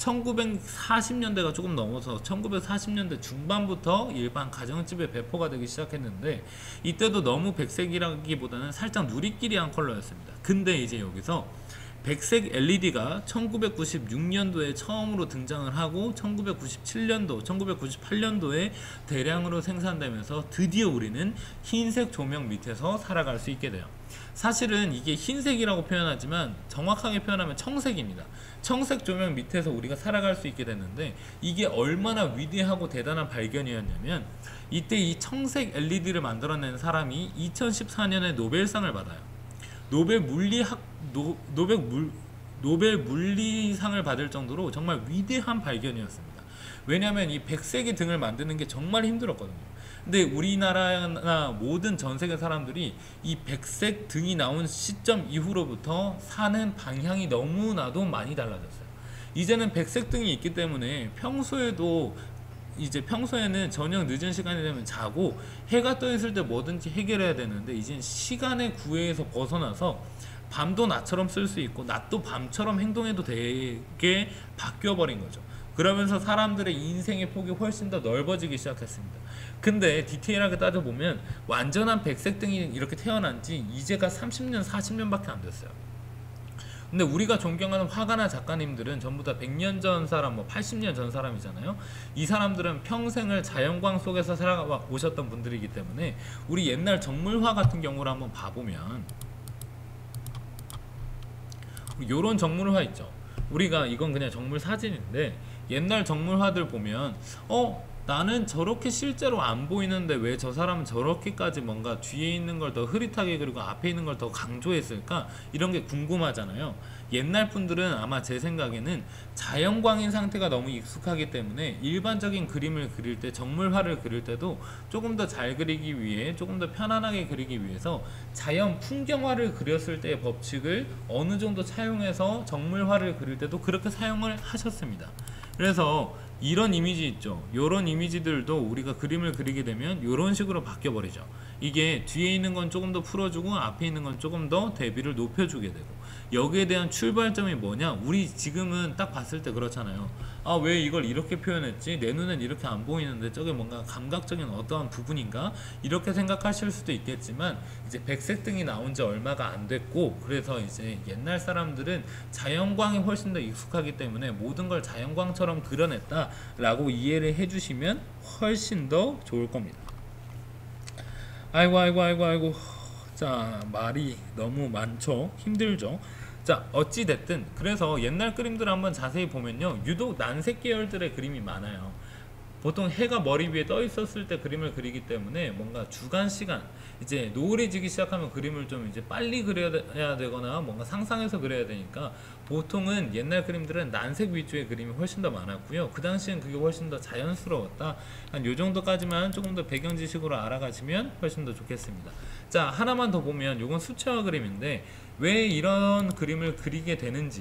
1940년대가 조금 넘어서 1940년대 중반부터 일반 가정집에 배포가 되기 시작했는데, 이때도 너무 백색이라기보다는 살짝 누리끼리한 컬러였습니다. 근데 이제 여기서 백색 LED가 1996년도에 처음으로 등장을 하고 1997년도, 1998년도에 대량으로 생산되면서 드디어 우리는 흰색 조명 밑에서 살아갈 수 있게 돼요. 사실은 이게 흰색이라고 표현하지만 정확하게 표현하면 청색입니다. 청색 조명 밑에서 우리가 살아갈 수 있게 됐는데, 이게 얼마나 위대하고 대단한 발견이었냐면 이때 이 청색 LED를 만들어낸 사람이 2014년에 노벨상을 받아요. 노벨 물리상을 받을 정도로 정말 위대한 발견이었습니다. 왜냐하면 이 백색의 등을 만드는 게 정말 힘들었거든요. 근데 우리나라나 모든 전 세계 사람들이 이 백색 등이 나온 시점 이후로부터 사는 방향이 너무나도 많이 달라졌어요. 이제는 백색 등이 있기 때문에 평소에는 저녁 늦은 시간이 되면 자고 해가 떠 있을 때 뭐든지 해결해야 되는데, 이젠 시간의 구애에서 벗어나서 밤도 낮처럼 쓸 수 있고 낮도 밤처럼 행동해도 되게 바뀌어버린 거죠. 그러면서 사람들의 인생의 폭이 훨씬 더 넓어지기 시작했습니다. 근데 디테일하게 따져보면 완전한 백색 등이 이렇게 태어난 지 이제가 30년, 40년밖에 안 됐어요. 근데 우리가 존경하는 화가나 작가님들은 전부 다 100년 전 사람, 뭐 80년 전 사람이잖아요. 이 사람들은 평생을 자연광 속에서 살아오셨던 분들이기 때문에 우리 옛날 정물화 같은 경우를 한번 봐보면 요런 정물화 있죠. 우리가 이건 그냥 정물 사진인데 옛날 정물화들 보면 나는 저렇게 실제로 안 보이는데 왜 저 사람은 저렇게까지 뭔가 뒤에 있는 걸 더 흐릿하게 그리고 앞에 있는 걸 더 강조했을까? 이런 게 궁금하잖아요. 옛날 분들은 아마 제 생각에는 자연광인 상태가 너무 익숙하기 때문에 일반적인 그림을 그릴 때, 정물화를 그릴 때도 조금 더 잘 그리기 위해, 조금 더 편안하게 그리기 위해서 자연 풍경화를 그렸을 때의 법칙을 어느 정도 차용해서 정물화를 그릴 때도 그렇게 사용을 하셨습니다. 그래서 이런 이미지 있죠. 이런 이미지들도 우리가 그림을 그리게 되면 이런 식으로 바뀌어 버리죠. 이게 뒤에 있는 건 조금 더 풀어주고 앞에 있는 건 조금 더 대비를 높여주게 되고, 여기에 대한 출발점이 뭐냐, 우리 지금은 딱 봤을 때 그렇잖아요. 왜 이걸 이렇게 표현했지? 내 눈엔 이렇게 안 보이는데 저게 뭔가 감각적인 어떠한 부분인가? 이렇게 생각하실 수도 있겠지만, 이제 백색 등이 나온 지 얼마가 안 됐고, 그래서 이제 옛날 사람들은 자연광이 훨씬 더 익숙하기 때문에 모든 걸 자연광처럼 그려냈다 라고 이해를 해주시면 훨씬 더 좋을 겁니다. 아이고. 자, 말이 너무 많죠. 힘들죠. 자, 어찌됐든 그래서 옛날 그림들 한번 자세히 보면요, 유독 난색 계열들의 그림이 많아요. 보통 해가 머리 위에 떠 있었을 때 그림을 그리기 때문에 뭔가 주간 시간, 이제 노을이 지기 시작하면 그림을 좀 이제 빨리 그려야 되거나 뭔가 상상해서 그려야 되니까 보통은 옛날 그림들은 난색 위주의 그림이 훨씬 더 많았고요. 그 당시엔 그게 훨씬 더 자연스러웠다. 한 요 정도까지만 조금 더 배경 지식으로 알아가시면 훨씬 더 좋겠습니다. 자, 하나만 더 보면 요건 수채화 그림인데 왜 이런 그림을 그리게 되는지,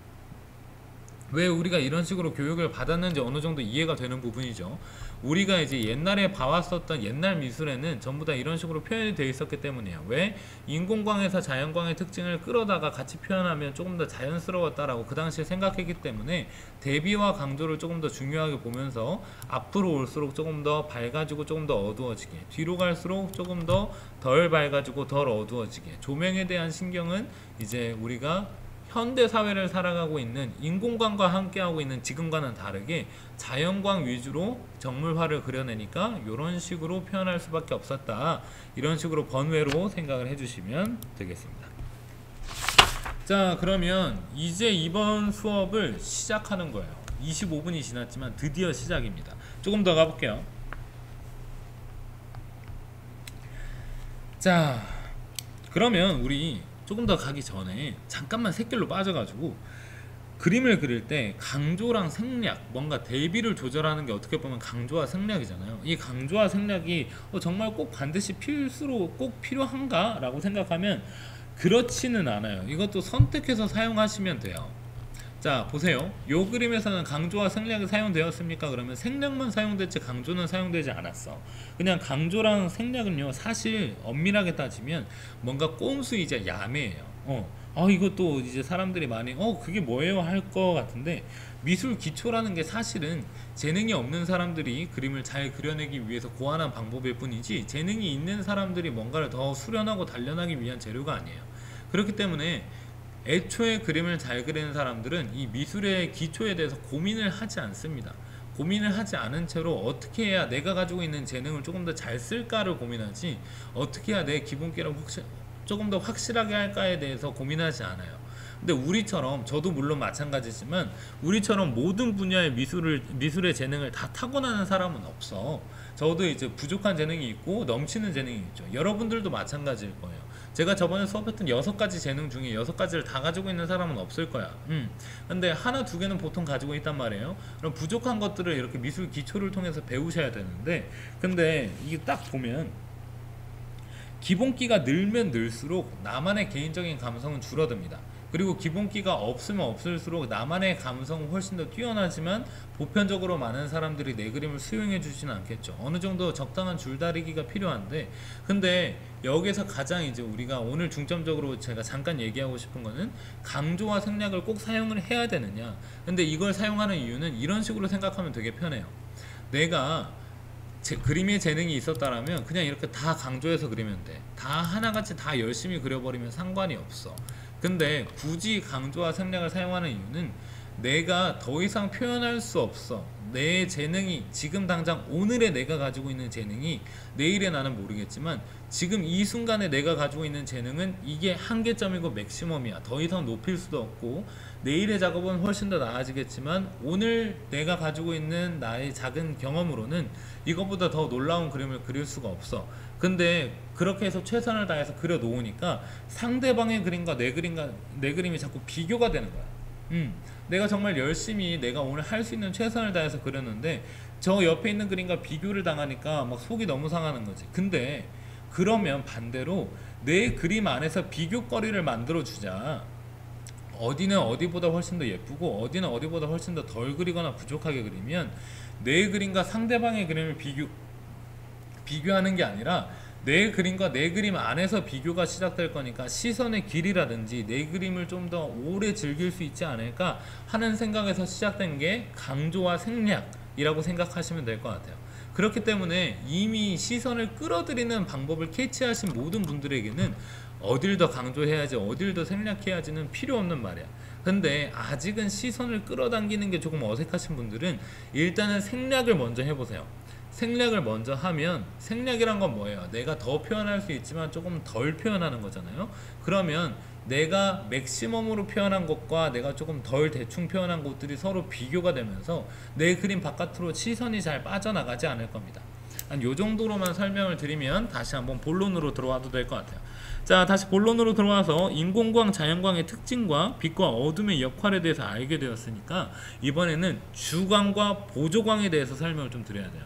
왜 우리가 이런 식으로 교육을 받았는지 어느 정도 이해가 되는 부분이죠. 우리가 이제 옛날에 봐왔었던 옛날 미술에는 전부 다 이런 식으로 표현이 되어 있었기 때문이에요. 왜? 인공광에서 자연광의 특징을 끌어다가 같이 표현하면 조금 더 자연스러웠다라고 그 당시에 생각했기 때문에 대비와 강조를 조금 더 중요하게 보면서 앞으로 올수록 조금 더 밝아지고 조금 더 어두워지게, 뒤로 갈수록 조금 더 덜 밝아지고 덜 어두워지게, 조명에 대한 신경은 이제 우리가 현대 사회를 살아가고 있는 인공광과 함께하고 있는 지금과는 다르게 자연광 위주로 정물화를 그려내니까 이런 식으로 표현할 수밖에 없었다. 이런 식으로 번외로 생각을 해주시면 되겠습니다. 자, 그러면 이제 이번 수업을 시작하는 거예요. 25분이 지났지만 드디어 시작입니다. 조금 더 가볼게요. 자, 그러면 우리 조금 더 가기 전에 잠깐만 샛길로 빠져가지고 그림을 그릴 때 강조랑 생략, 뭔가 대비를 조절하는 게 어떻게 보면 강조와 생략이잖아요. 이 강조와 생략이 정말 꼭 반드시 필수로 꼭 필요한가? 라고 생각하면 그렇지는 않아요. 이것도 선택해서 사용하시면 돼요. 자, 보세요. 요 그림에서는 강조와 생략이 사용되었습니까? 그러면 생략만 사용됐지 강조는 사용되지 않았어. 그냥 강조랑 생략은요, 사실 엄밀하게 따지면 뭔가 꼼수이자 야매예요. 이것도 이제 사람들이 많이 그게 뭐예요? 할 것 같은데, 미술 기초라는 게 사실은 재능이 없는 사람들이 그림을 잘 그려내기 위해서 고안한 방법일 뿐이지, 재능이 있는 사람들이 뭔가를 더 수련하고 단련하기 위한 재료가 아니에요. 그렇기 때문에 애초에 그림을 잘 그리는 사람들은 이 미술의 기초에 대해서 고민을 하지 않습니다. 고민을 하지 않은 채로 어떻게 해야 내가 가지고 있는 재능을 조금 더 잘 쓸까를 고민하지, 어떻게 해야 내 기본기를 조금 더 확실하게 할까에 대해서 고민하지 않아요. 근데 우리처럼, 저도 물론 마찬가지지만 우리처럼 모든 분야의 미술의 재능을 다 타고나는 사람은 없어. 저도 이제 부족한 재능이 있고 넘치는 재능이 있죠. 여러분들도 마찬가지일 거예요. 제가 저번에 수업했던 6가지 재능 중에 6가지를 다 가지고 있는 사람은 없을 거야. 근데 하나, 두 개는 보통 가지고 있단 말이에요. 그럼 부족한 것들을 이렇게 미술 기초를 통해서 배우셔야 되는데, 근데 이게 딱 보면 기본기가 늘면 늘수록 나만의 개인적인 감성은 줄어듭니다. 그리고 기본기가 없으면 없을수록 나만의 감성은 훨씬 더 뛰어나지만 보편적으로 많은 사람들이 내 그림을 수용해 주지는 않겠죠. 어느 정도 적당한 줄다리기가 필요한데, 근데 여기서 가장 이제 우리가 오늘 중점적으로 제가 잠깐 얘기하고 싶은 거는 강조와 생략을 꼭 사용을 해야 되느냐. 근데 이걸 사용하는 이유는 이런 식으로 생각하면 되게 편해요. 내가 그림에 재능이 있었다라면 그냥 이렇게 다 강조해서 그리면 돼. 다 하나같이 다 열심히 그려버리면 상관이 없어. 근데 굳이 강조와 생략을 사용하는 이유는 내가 더 이상 표현할 수 없어. 내 재능이 지금 당장 오늘의 내가 가지고 있는 재능이 내일의 나는 모르겠지만 지금 이 순간에 내가 가지고 있는 재능은 이게 한계점이고 맥시멈이야. 더 이상 높일 수도 없고 내일의 작업은 훨씬 더 나아지겠지만 오늘 내가 가지고 있는 나의 작은 경험으로는 이것보다 더 놀라운 그림을 그릴 수가 없어. 근데 그렇게 해서 최선을 다해서 그려 놓으니까 상대방의 그림과 내 그림이 자꾸 비교가 되는 거야. 내가 정말 열심히 내가 오늘 할 수 있는 최선을 다해서 그렸는데 저 옆에 있는 그림과 비교를 당하니까 막 속이 너무 상하는 거지. 근데 그러면 반대로 내 그림 안에서 비교거리를 만들어 주자. 어디는 어디보다 훨씬 더 예쁘고 어디는 어디보다 훨씬 더 덜 그리거나 부족하게 그리면 내 그림과 상대방의 그림을 비교하는 게 아니라 내 그림과 내 그림 안에서 비교가 시작될 거니까 시선의 길이라든지 내 그림을 좀 더 오래 즐길 수 있지 않을까 하는 생각에서 시작된 게 강조와 생략이라고 생각하시면 될 것 같아요. 그렇기 때문에 이미 시선을 끌어들이는 방법을 캐치하신 모든 분들에게는 어딜 더 강조해야지 어딜 더 생략해야지는 필요 없는 말이야. 근데 아직은 시선을 끌어당기는 게 조금 어색하신 분들은 일단은 생략을 먼저 해보세요. 생략을 먼저 하면, 생략이란 건 뭐예요? 내가 더 표현할 수 있지만 조금 덜 표현하는 거잖아요. 그러면 내가 맥시멈으로 표현한 것과 내가 조금 덜 대충 표현한 것들이 서로 비교가 되면서 내 그림 바깥으로 시선이 잘 빠져나가지 않을 겁니다. 한 요 정도로만 설명을 드리면 다시 한번 본론으로 들어와도 될 것 같아요. 자, 다시 본론으로 들어와서 인공광, 자연광의 특징과 빛과 어둠의 역할에 대해서 알게 되었으니까 이번에는 주광과 보조광에 대해서 설명을 좀 드려야 돼요.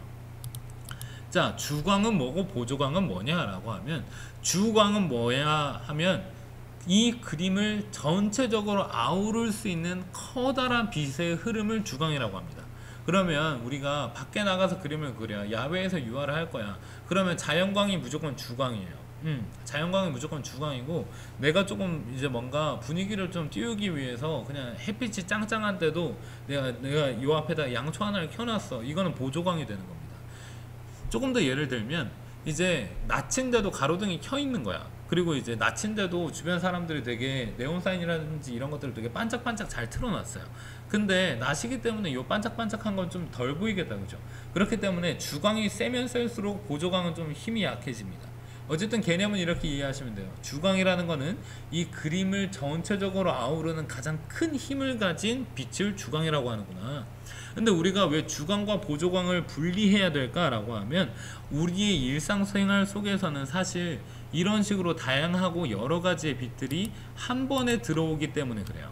자, 주광은 뭐고 보조광은 뭐냐라고 하면, 주광은 뭐야 하면 이 그림을 전체적으로 아우를 수 있는 커다란 빛의 흐름을 주광이라고 합니다. 그러면 우리가 밖에 나가서 그림을 그려, 야외에서 유화를 할 거야. 그러면 자연광이 무조건 주광이에요. 자연광이 무조건 주광이고, 내가 조금 이제 뭔가 분위기를 좀 띄우기 위해서 그냥 햇빛이 짱짱한 때도 내가 이 앞에다 양초 하나를 켜놨어. 이거는 보조광이 되는 겁니다. 조금 더 예를 들면, 이제 낮인데도 가로등이 켜 있는 거야. 그리고 이제 낮인데도 주변 사람들이 되게 네온사인이라든지 이런 것들을 되게 반짝반짝 잘 틀어놨어요. 근데 낮이기 때문에 이 반짝반짝한 건 좀 덜 보이겠다, 그죠? 그렇기 때문에 주광이 세면 셀수록 보조광은 좀 힘이 약해집니다. 어쨌든 개념은 이렇게 이해하시면 돼요. 주광이라는 거는 이 그림을 전체적으로 아우르는 가장 큰 힘을 가진 빛을 주광이라고 하는구나. 근데 우리가 왜 주광과 보조광을 분리해야 될까라고 하면, 우리의 일상생활 속에서는 사실 이런 식으로 다양하고 여러 가지의 빛들이 한 번에 들어오기 때문에 그래요.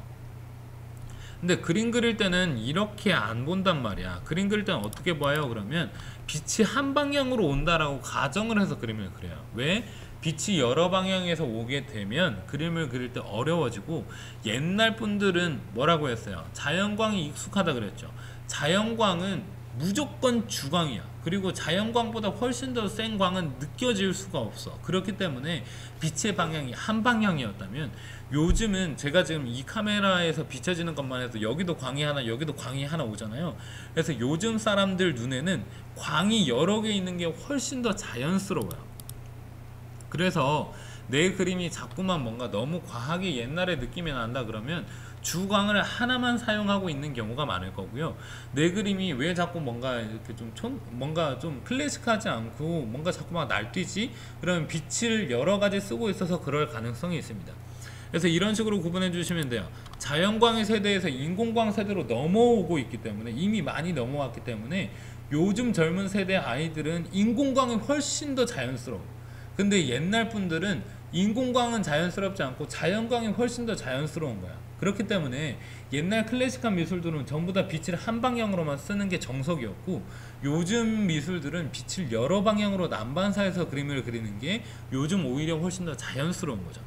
근데 그림 그릴 때는 이렇게 안 본단 말이야. 그림 그릴 때는 어떻게 봐요? 그러면 빛이 한 방향으로 온다라고 가정을 해서 그림을 그려요. 왜? 빛이 여러 방향에서 오게 되면 그림을 그릴 때 어려워지고, 옛날 분들은 뭐라고 했어요? 자연광이 익숙하다 그랬죠. 자연광은 무조건 주광이야. 그리고 자연광보다 훨씬 더 센 광은 느껴질 수가 없어. 그렇기 때문에 빛의 방향이 한 방향이었다면, 요즘은 제가 지금 이 카메라에서 비춰지는 것만 해도 여기도 광이 하나, 여기도 광이 하나 오잖아요. 그래서 요즘 사람들 눈에는 광이 여러 개 있는 게 훨씬 더 자연스러워요. 그래서 내 그림이 자꾸만 뭔가 너무 과하게 옛날의 느낌이 난다 그러면 주광을 하나만 사용하고 있는 경우가 많을 거고요. 내 그림이 왜 자꾸 뭔가 이렇게 뭔가 좀 클래식하지 않고 뭔가 자꾸 막 날뛰지? 그러면 빛을 여러 가지 쓰고 있어서 그럴 가능성이 있습니다. 그래서 이런 식으로 구분해 주시면 돼요. 자연광의 세대에서 인공광 세대로 넘어오고 있기 때문에, 이미 많이 넘어왔기 때문에 요즘 젊은 세대 아이들은 인공광이 훨씬 더 자연스러워. 근데 옛날 분들은 인공광은 자연스럽지 않고 자연광이 훨씬 더 자연스러운 거야. 그렇기 때문에 옛날 클래식한 미술들은 전부 다 빛을 한 방향으로만 쓰는 게 정석이었고, 요즘 미술들은 빛을 여러 방향으로 난반사해서 그림을 그리는 게 요즘 오히려 훨씬 더 자연스러운 거죠.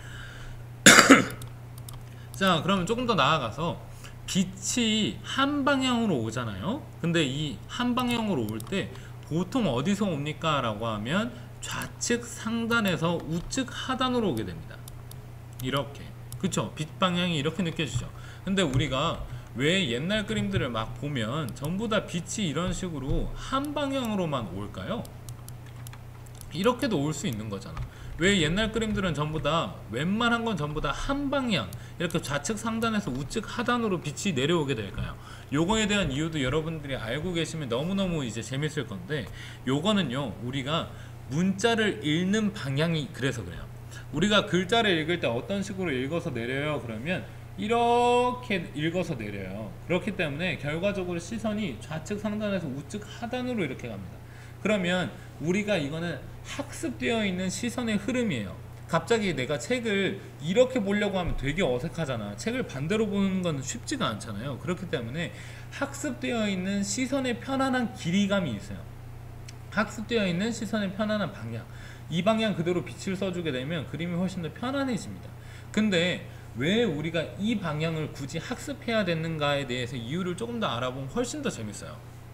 자, 그러면 조금 더 나아가서 빛이 한 방향으로 오잖아요. 근데 이 한 방향으로 올 때 보통 어디서 옵니까? 라고 하면 좌측 상단에서 우측 하단으로 오게 됩니다. 이렇게. 그쵸? 빛 방향이 이렇게 느껴지죠. 근데 우리가 왜 옛날 그림들을 막 보면 전부 다 빛이 이런 식으로 한 방향으로만 올까요? 이렇게도 올 수 있는 거잖아. 왜 옛날 그림들은 전부 다, 웬만한 건 전부 다 한 방향, 이렇게 좌측 상단에서 우측 하단으로 빛이 내려오게 될까요? 요거에 대한 이유도 여러분들이 알고 계시면 너무너무 이제 재밌을 건데, 요거는요, 우리가 문자를 읽는 방향이 그래서 그래요. 우리가 글자를 읽을 때 어떤 식으로 읽어서 내려요? 그러면 이렇게 읽어서 내려요. 그렇기 때문에 결과적으로 시선이 좌측 상단에서 우측 하단으로 이렇게 갑니다. 그러면 우리가 이거는 학습되어 있는 시선의 흐름이에요. 갑자기 내가 책을 이렇게 보려고 하면 되게 어색하잖아. 책을 반대로 보는 건 쉽지가 않잖아요. 그렇기 때문에 학습되어 있는 시선의 편안한 길이감이 있어요. 학습되어 있는 시선의 편안한 방향, 이 방향 그대로 빛을 써주게 되면 그림이 훨씬 더 편안해집니다. 근데 왜 우리가 이 방향을 굳이 학습해야 되는가에 대해서 이유를 조금 더 알아보면 훨씬 더 재밌어요.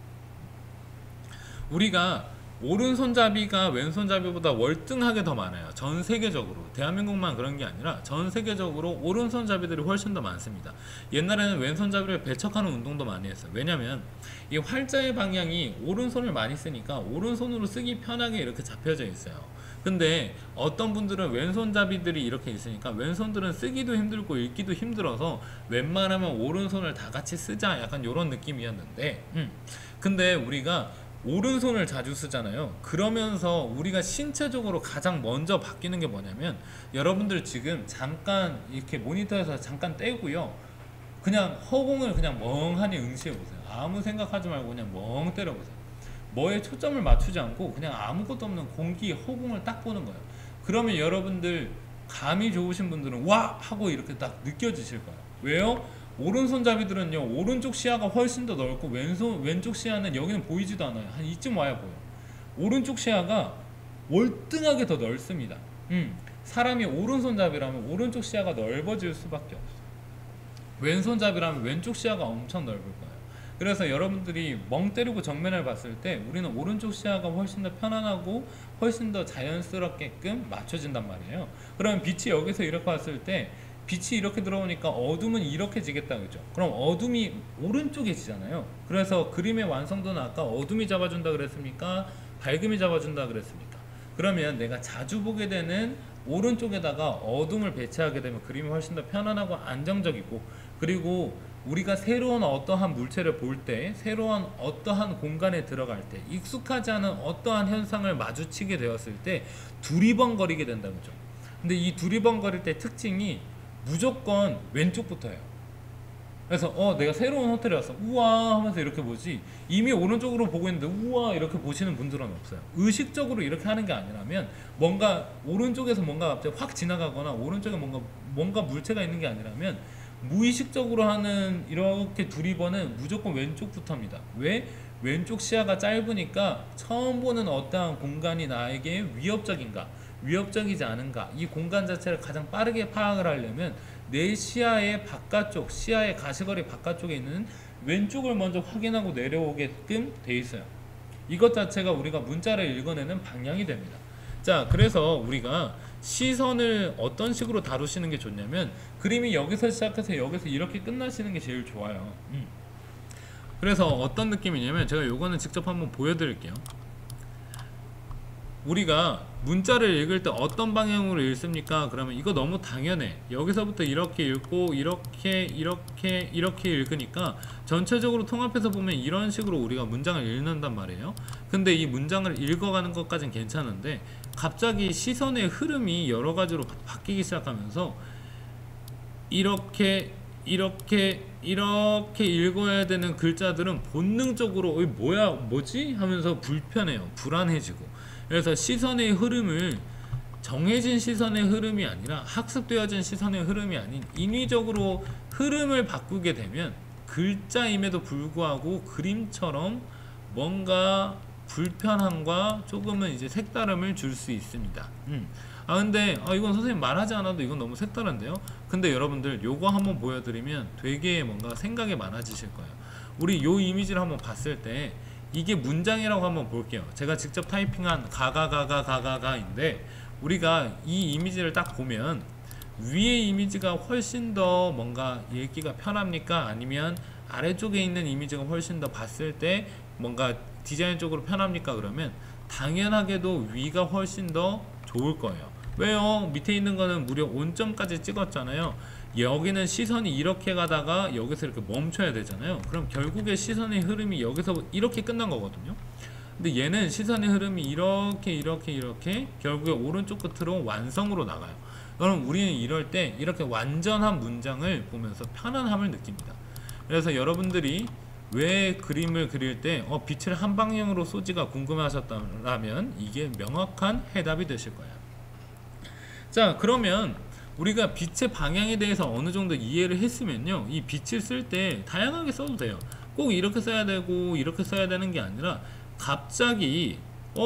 우리가 오른손잡이가 왼손잡이보다 월등하게 더 많아요. 전 세계적으로. 대한민국만 그런 게 아니라 전 세계적으로 오른손잡이들이 훨씬 더 많습니다. 옛날에는 왼손잡이를 배척하는 운동도 많이 했어요. 왜냐면 이 활자의 방향이 오른손을 많이 쓰니까 오른손으로 쓰기 편하게 이렇게 잡혀져 있어요. 근데 어떤 분들은 왼손잡이들이 이렇게 있으니까 왼손들은 쓰기도 힘들고 읽기도 힘들어서 웬만하면 오른손을 다 같이 쓰자, 약간 이런 느낌이었는데, 근데 우리가 오른손을 자주 쓰잖아요. 그러면서 우리가 신체적으로 가장 먼저 바뀌는 게 뭐냐면, 여러분들 지금 잠깐 이렇게 모니터에서 잠깐 떼고요, 그냥 허공을 그냥 멍하니 응시해 보세요. 아무 생각하지 말고 그냥 멍 때려 보세요. 뭐에 초점을 맞추지 않고 그냥 아무것도 없는 공기, 허공을 딱 보는 거예요. 그러면 여러분들 감이 좋으신 분들은 와! 하고 이렇게 딱 느껴지실 거예요. 왜요? 오른손잡이들은요, 오른쪽 시야가 훨씬 더 넓고 왼쪽 시야는 여기는 보이지도 않아요. 한 이쯤 와야 보여. 오른쪽 시야가 월등하게 더 넓습니다. 사람이 오른손잡이라면 오른쪽 시야가 넓어질 수밖에 없어요. 왼손잡이라면 왼쪽 시야가 엄청 넓을 거예요. 그래서 여러분들이 멍 때리고 정면을 봤을 때 우리는 오른쪽 시야가 훨씬 더 편안하고 훨씬 더 자연스럽게끔 맞춰진단 말이에요. 그러면 빛이 여기서 이렇게 왔을 때 빛이 이렇게 들어오니까 어둠은 이렇게 지겠다, 그죠? 그럼 어둠이 오른쪽에 지잖아요. 그래서 그림의 완성도는 아까 어둠이 잡아준다 그랬습니까? 밝음이 잡아준다 그랬습니까? 그러면 내가 자주 보게 되는 오른쪽에다가 어둠을 배치하게 되면 그림이 훨씬 더 편안하고 안정적이고, 그리고 우리가 새로운 어떠한 물체를 볼 때, 새로운 어떠한 공간에 들어갈 때, 익숙하지 않은 어떠한 현상을 마주치게 되었을 때 두리번거리게 된다, 그죠? 근데 이 두리번거릴 때 특징이 무조건 왼쪽부터예요. 그래서 내가 새로운 호텔에 왔어, 우와 하면서 이렇게 보지, 이미 오른쪽으로 보고 있는데 우와 이렇게 보시는 분들은 없어요. 의식적으로 이렇게 하는 게 아니라면, 뭔가 오른쪽에서 뭔가 갑자기 확 지나가거나 오른쪽에 뭔가 물체가 있는 게 아니라면 무의식적으로 하는 이렇게 두리번은 무조건 왼쪽부터입니다. 왜? 왼쪽 시야가 짧으니까 처음 보는 어떠한 공간이 나에게 위협적인가, 위협적이지 않은가, 이 공간 자체를 가장 빠르게 파악을 하려면 내 시야의 바깥쪽, 시야의 가시거리 바깥쪽에 있는 왼쪽을 먼저 확인하고 내려오게끔 돼 있어요. 이것 자체가 우리가 문자를 읽어내는 방향이 됩니다. 자, 그래서 우리가 시선을 어떤 식으로 다루시는 게 좋냐면, 그림이 여기서 시작해서 여기서 이렇게 끝나시는 게 제일 좋아요. 그래서 어떤 느낌이냐면, 제가 요거는 직접 한번 보여드릴게요. 우리가 문자를 읽을 때 어떤 방향으로 읽습니까? 그러면 이거 너무 당연해. 여기서부터 이렇게 읽고 이렇게 읽으니까 전체적으로 통합해서 보면 이런 식으로 우리가 문장을 읽는단 말이에요. 근데 이 문장을 읽어가는 것까진 괜찮은데, 갑자기 시선의 흐름이 여러 가지로 바뀌기 시작하면서 이렇게 읽어야 되는 글자들은 본능적으로 뭐지? 하면서 불편해요. 불안해지고. 그래서 시선의 흐름을 정해진 시선의 흐름이 아니라 학습되어진 시선의 흐름이 아닌 인위적으로 흐름을 바꾸게 되면 글자임에도 불구하고 그림처럼 뭔가 불편함과 조금은 이제 색다름을 줄 수 있습니다. 근데 이건 선생님 말하지 않아도 이건 너무 색다른데요? 근데 여러분들 요거 한번 보여드리면 되게 뭔가 생각이 많아지실 거예요. 우리 요 이미지를 한번 봤을 때 이게 문장이라고 한번 볼게요. 제가 직접 타이핑한 가가가가가가인데, 우리가 이 이미지를 딱 보면 위의 이미지가 훨씬 더 뭔가 읽기가 편합니까? 아니면 아래쪽에 있는 이미지가 훨씬 더 봤을 때 뭔가 디자인적으로 편합니까? 그러면 당연하게도 위가 훨씬 더 좋을 거예요. 왜요? 밑에 있는 거는 무려 온점까지 찍었잖아요. 여기는 시선이 이렇게 가다가 여기서 이렇게 멈춰야 되잖아요. 그럼 결국에 시선의 흐름이 여기서 이렇게 끝난 거거든요. 근데 얘는 시선의 흐름이 이렇게 결국에 오른쪽 끝으로 완성으로 나가요. 그럼 우리는 이럴 때 이렇게 완전한 문장을 보면서 편안함을 느낍니다. 그래서 여러분들이 왜 그림을 그릴 때 빛을 한 방향으로 쏘지가 궁금하셨다면 이게 명확한 해답이 되실 거예요. 자, 그러면 우리가 빛의 방향에 대해서 어느 정도 이해를 했으면요, 이 빛을 쓸 때 다양하게 써도 돼요. 꼭 이렇게 써야 되고 이렇게 써야 되는 게 아니라, 갑자기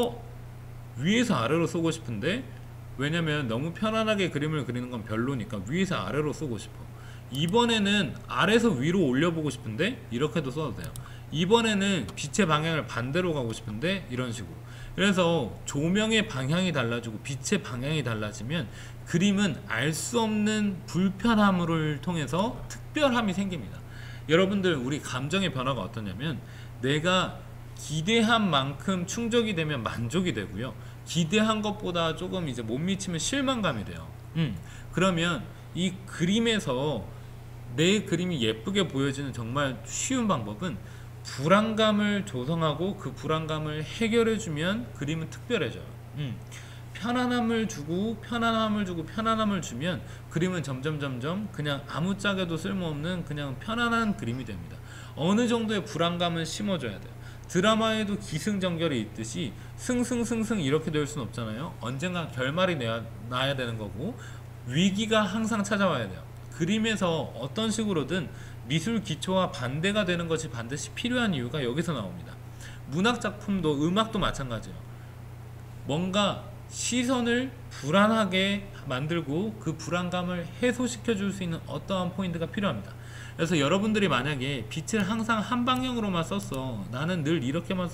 위에서 아래로 쏘고 싶은데, 왜냐면 너무 편안하게 그림을 그리는 건 별로니까 위에서 아래로 쏘고 싶어. 이번에는 아래에서 위로 올려보고 싶은데 이렇게도 써도 돼요. 이번에는 빛의 방향을 반대로 가고 싶은데 이런 식으로. 그래서 조명의 방향이 달라지고 빛의 방향이 달라지면 그림은 알 수 없는 불편함을 통해서 특별함이 생깁니다. 여러분들, 우리 감정의 변화가 어떠냐면, 내가 기대한 만큼 충족이 되면 만족이 되고요, 기대한 것보다 조금 이제 못 미치면 실망감이 돼요. 그러면 이 그림에서 내 그림이 예쁘게 보여지는 정말 쉬운 방법은 불안감을 조성하고 그 불안감을 해결해주면 그림은 특별해져요. 편안함을 주고 편안함을 주면 그림은 점점 그냥 아무짝에도 쓸모없는 그냥 편안한 그림이 됩니다. 어느 정도의 불안감은 심어줘야 돼요. 드라마에도 기승전결이 있듯이 승승승승 이렇게 될 수는 없잖아요. 언젠가 결말이 나야 되는 거고 위기가 항상 찾아와야 돼요. 그림에서 어떤 식으로든 미술 기초와 반대가 되는 것이 반드시 필요한 이유가 여기서 나옵니다. 문학 작품도 음악도 마찬가지예요. 뭔가 시선을 불안하게 만들고 그 불안감을 해소시켜 줄 수 있는 어떠한 포인트가 필요합니다. 그래서 여러분들이 만약에 빛을 항상 한 방향으로만 썼어, 나는 늘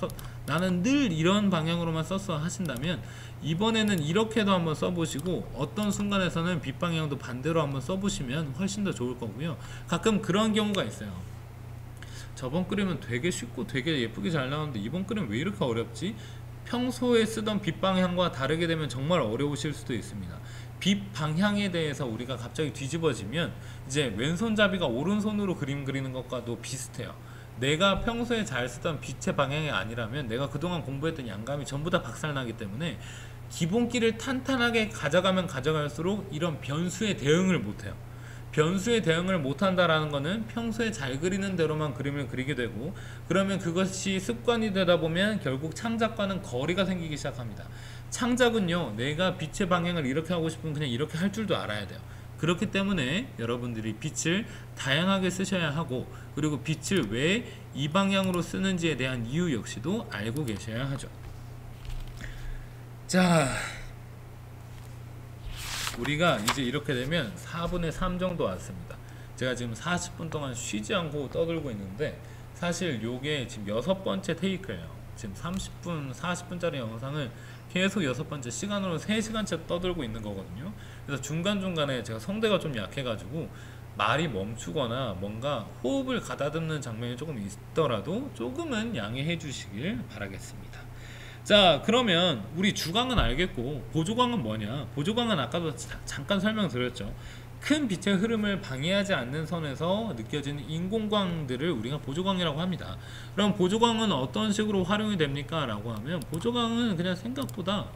이런 방향으로만 썼어 하신다면 이번에는 이렇게도 한번 써보시고 어떤 순간에서는 빛 방향도 반대로 한번 써보시면 훨씬 더 좋을 거고요. 가끔 그런 경우가 있어요. 저번 그림은 되게 쉽고 되게 예쁘게 잘 나오는데 이번 그림 왜 이렇게 어렵지? 평소에 쓰던 빛 방향과 다르게 되면 정말 어려우실 수도 있습니다. 빛 방향에 대해서 우리가 갑자기 뒤집어지면 이제 왼손잡이가 오른손으로 그림 그리는 것과도 비슷해요. 내가 평소에 잘 쓰던 빛의 방향이 아니라면 내가 그동안 공부했던 양감이 전부 다 박살나기 때문에 기본기를 탄탄하게 가져가면 가져갈수록 이런 변수에 대응을 못해요. 변수에 대응을 못한다라는 것은 평소에 잘 그리는 대로만 그림을 그리게 되고 그러면 그것이 습관이 되다 보면 결국 창작과는 거리가 생기기 시작합니다. 창작은요, 내가 빛의 방향을 이렇게 하고 싶으면 그냥 이렇게 할 줄도 알아야 돼요. 그렇기 때문에 여러분들이 빛을 다양하게 쓰셔야 하고 그리고 빛을 왜 이 방향으로 쓰는지에 대한 이유 역시도 알고 계셔야 하죠. 자, 우리가 이제 이렇게 되면 4분의 3 정도 왔습니다. 제가 지금 40분 동안 쉬지 않고 떠들고 있는데 사실 요게 지금 6번째 테이크예요. 지금 30분, 40분짜리 영상을 계속 6번째 시간으로 3시간째 떠들고 있는 거거든요. 그래서 중간중간에 제가 성대가 좀 약해가지고 말이 멈추거나 뭔가 호흡을 가다듬는 장면이 조금 있더라도 조금은 양해해 주시길 바라겠습니다. 자, 그러면 우리 주광은 알겠고 보조광은 뭐냐? 보조광은 아까도 잠깐 설명드렸죠. 큰 빛의 흐름을 방해하지 않는 선에서 느껴지는 인공광들을 우리가 보조광이라고 합니다. 그럼 보조광은 어떤 식으로 활용이 됩니까? 라고 하면 보조광은 그냥 생각보다